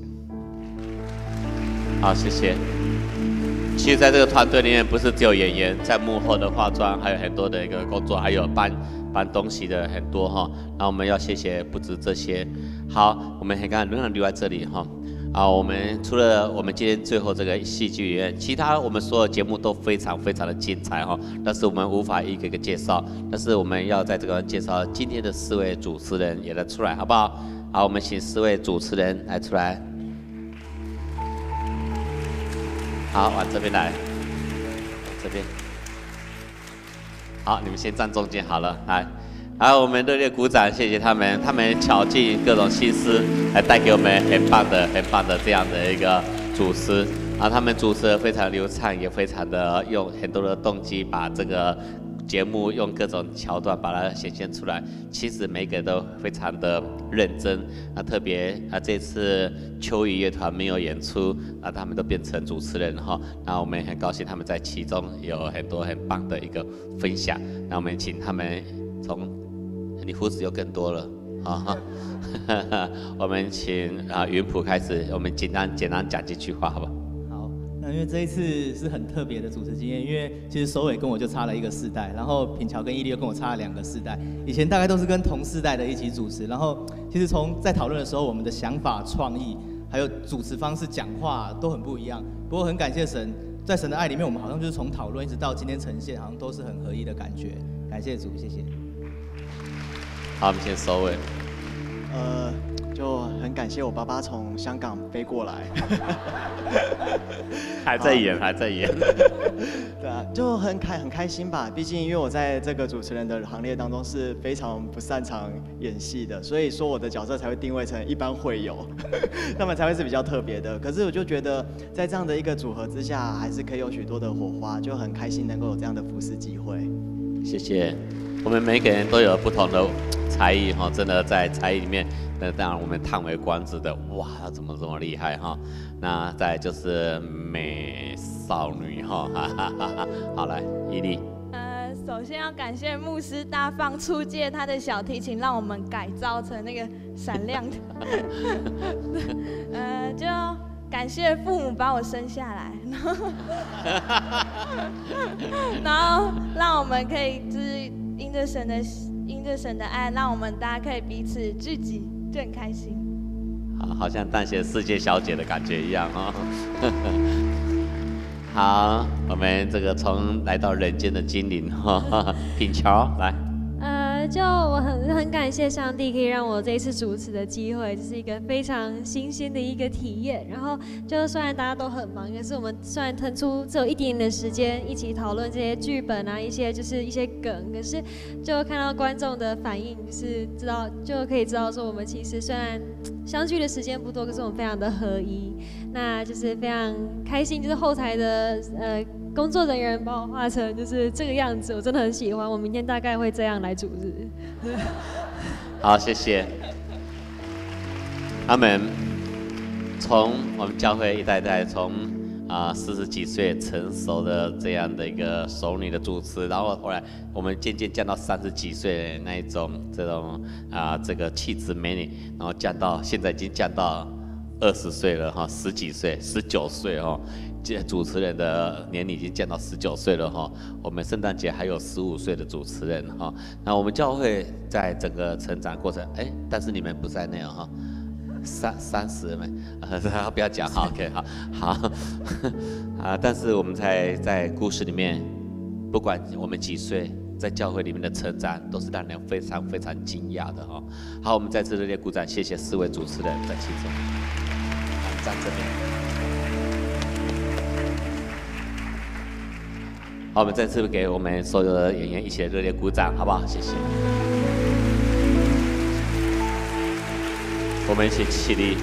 好，谢谢。其实，在这个团队里面，不是只有演员，在幕后的化妆，还有很多的一个工作，还有搬东西的很多哈。那我们要谢谢不止这些。好，我们很感恩仍然留在这里哈。我们除了我们今天最后这个戏剧院，其他我们所有节目都非常非常的精彩哈。但是我们无法一个一个介绍，但是我们要在这个介绍今天的4位主持人也来出来，好不好？好，我们请4位主持人来出来。好，往这边来，这边。好，你们先站中间好了，来，好，我们热烈鼓掌，谢谢他们，他们巧尽各种心思来带给我们很棒的这样的一个主持，然后他们主持得非常流畅，也非常的用很多的动机把这个节目用各种桥段把它显现出来，其实每个人都非常的认真。那特别这次秋雨乐团没有演出，他们都变成主持人哈。那我们也很高兴他们在其中有很多很棒的一个分享。那我们请他们从你胡子又更多了啊，我们请云普开始，我们简单讲几句话好不好？ 那因为这一次是很特别的主持经验，因为其实首尾跟我就差了1个世代，然后品乔跟伊利又跟我差了2个世代。以前大概都是跟同世代的一起主持，然后其实在讨论的时候，我们的想法、创意，还有主持方式、讲话都很不一样。不过很感谢神，在神的爱里面，我们好像就是从讨论一直到今天呈现，好像都是很合一的感觉。感谢主，谢谢。 好，我们先收尾。 就很感谢我爸爸从香港飞过来， 还在演。 对啊，就很开心吧。毕竟因为我在这个主持人的行列当中是非常不擅长演戏的，所以说我的角色才会定位成一般会友，他们才会是比较特别的。可是我就觉得在这样的一个组合之下，还是可以有许多的火花，就很开心能够有这样的服侍机会。 谢谢。我们每个人都有不同的才艺哈，真的在才艺里面，当然我们叹为观止的，哇，怎么这么厉害哈？那再来就是美少女哈，哈哈哈哈。好，来伊利。 首先要感谢牧师大放出借他的小提琴，让我们改造成那个闪亮的。就感谢父母把我生下来，然后让我们可以就是因着神的爱，让我们大家可以彼此聚集，就很开心。 好像当选世界小姐的感觉一样哦。好，我们这个从来到人间的精灵哈，品乔来。 就我很感谢上帝可以让我这一次主持的机会，这是一个非常新鲜的一个体验。然后就虽然大家都很忙，可是我们虽然腾出只有一点点的时间一起讨论这些剧本啊，一些梗，可是就看到观众的反应，就可以知道说我们其实虽然相聚的时间不多，可是我们非常的合一。那就是非常开心，就是后台的工作人员把我画成就是这个样子，我真的很喜欢。我明天大概会这样来主日。 好，谢谢。他们从我们教会一代代从40几岁成熟的这样的一个熟女的主持，然后后来我们渐渐降到30几岁的那一种这个气质美女，然后降到现在已经降到20岁了哈，10几岁、19岁哦。主持人的年龄已经降到19岁了哈，我们圣诞节还有15岁的主持人哈。那我们教会在整个成长过程，但是你们不在内哈，30们，不要讲哈 ，OK 好，但是我们在故事里面，不管我们几岁，在教会里面的成长，都是让人非常非常惊讶的哈。好，我们再次热烈鼓掌，谢谢4位主持人在其中，站这边。好，我们再次给我们所有的演员一起热烈鼓掌，好不好？谢谢。我们一起起立。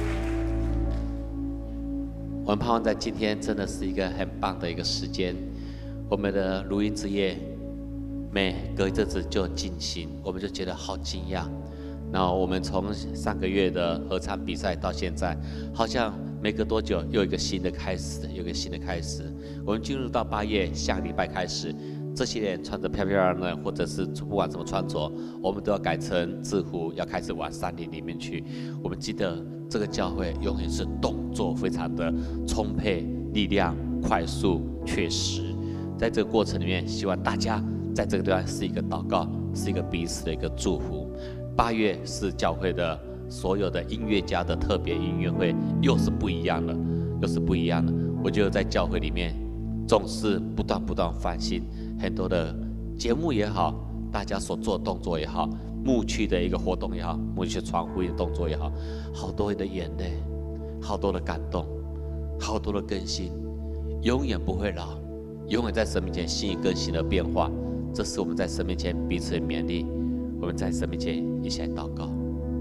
我们盼望在今天真的是一个很棒的一个时间，我们的录音之夜，每隔一阵子就进行，我们就觉得好惊讶。然后我们从上个月的合唱比赛到现在，好像没隔多久又有一个新的开始，有一个新的开始。我们进入到8月，下个礼拜开始，这些人穿着漂漂亮亮的，或者是不管怎么穿着，我们都要改成制服，要开始往山里面去。我们记得这个教会永远是动作非常的充沛，力量快速确实。在这个过程里面，希望大家在这个地方是一个祷告，是一个彼此的一个祝福。8月是教会的所有的音乐家的特别音乐会，又是不一样的，又是不一样的。我觉得在教会里面，总是不断翻新，很多的节目也好，大家所做的动作也好，牧区的一个活动也好，牧区传福音的动作也好，好多的眼泪，好多的感动，好多的更新，永远不会老，永远在神面前新一更新的变化。这是我们在神面前彼此的勉励。我们在神面前一起来祷告。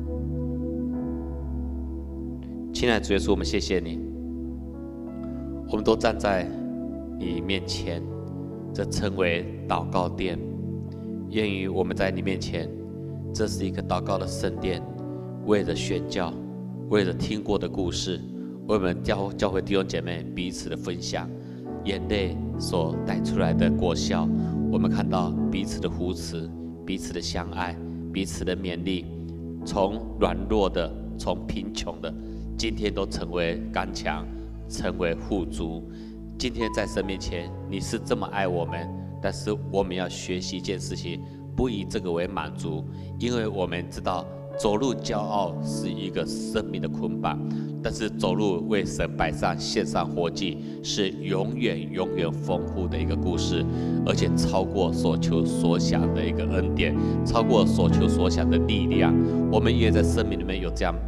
亲爱的主耶稣，我们谢谢你，我们都站在你面前，这称为祷告殿。愿意我们在你面前，这是一个祷告的圣殿，为了宣教，为了听过的故事，为我们教会弟兄姐妹彼此的分享，眼泪所带出来的果效，我们看到彼此的扶持，彼此的相爱，彼此的勉励，从软弱的，从贫穷的，今天都成为刚强，成为富足。今天在神面前，你是这么爱我们，但是我们要学习一件事情，不以这个为满足，因为我们知道走路骄傲是一个生命的捆绑，但是走路为神摆上献上活祭是永远丰富的一个故事，而且超过所求所想的一个恩典，超过所求所想的力量。我们也在生命里面有这样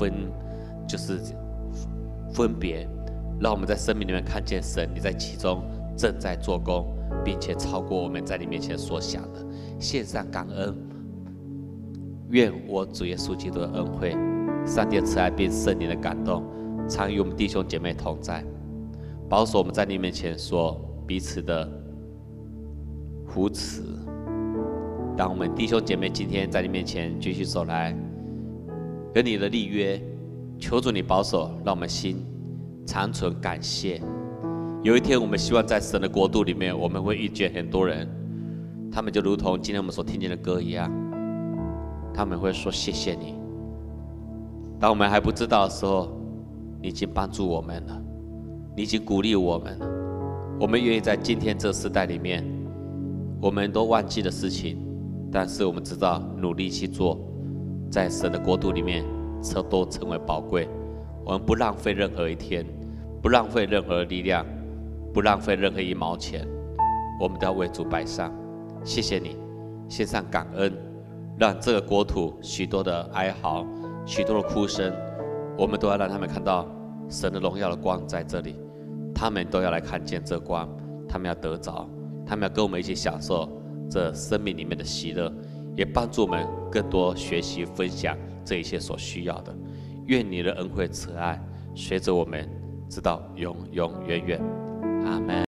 分别，让我们在生命里面看见神，你在其中正在做工，并且超过我们在你面前所想的。献上感恩，愿我主耶稣基督的恩惠、上帝的慈爱并圣灵的感动，常与我们弟兄姐妹同在，保守我们在你面前所彼此的扶持。让我们弟兄姐妹今天在你面前继续走来，跟你的立约，求主你保守，让我们心长存感谢。有一天，我们希望在神的国度里面，我们会遇见很多人，他们就如同今天我们所听见的歌一样，他们会说谢谢你。当我们还不知道的时候，你已经帮助我们了，你已经鼓励我们了。我们愿意在今天这时代里面，我们都忘记的事情，但是我们知道努力去做，在神的国度里面都成为宝贵。我们不浪费任何一天，不浪费任何力量，不浪费任何1毛钱，我们都要为主摆上。谢谢你， 献上感恩，让这个国土许多的哀嚎、许多的哭声，我们都要让他们看到神的荣耀的光在这里，他们都要来看见这光，他们要得着，他们要跟我们一起享受这生命里面的喜乐，也帮助我们更多学习分享这一切所需要的。愿你的恩惠慈爱随着我们直到永永远远，阿们。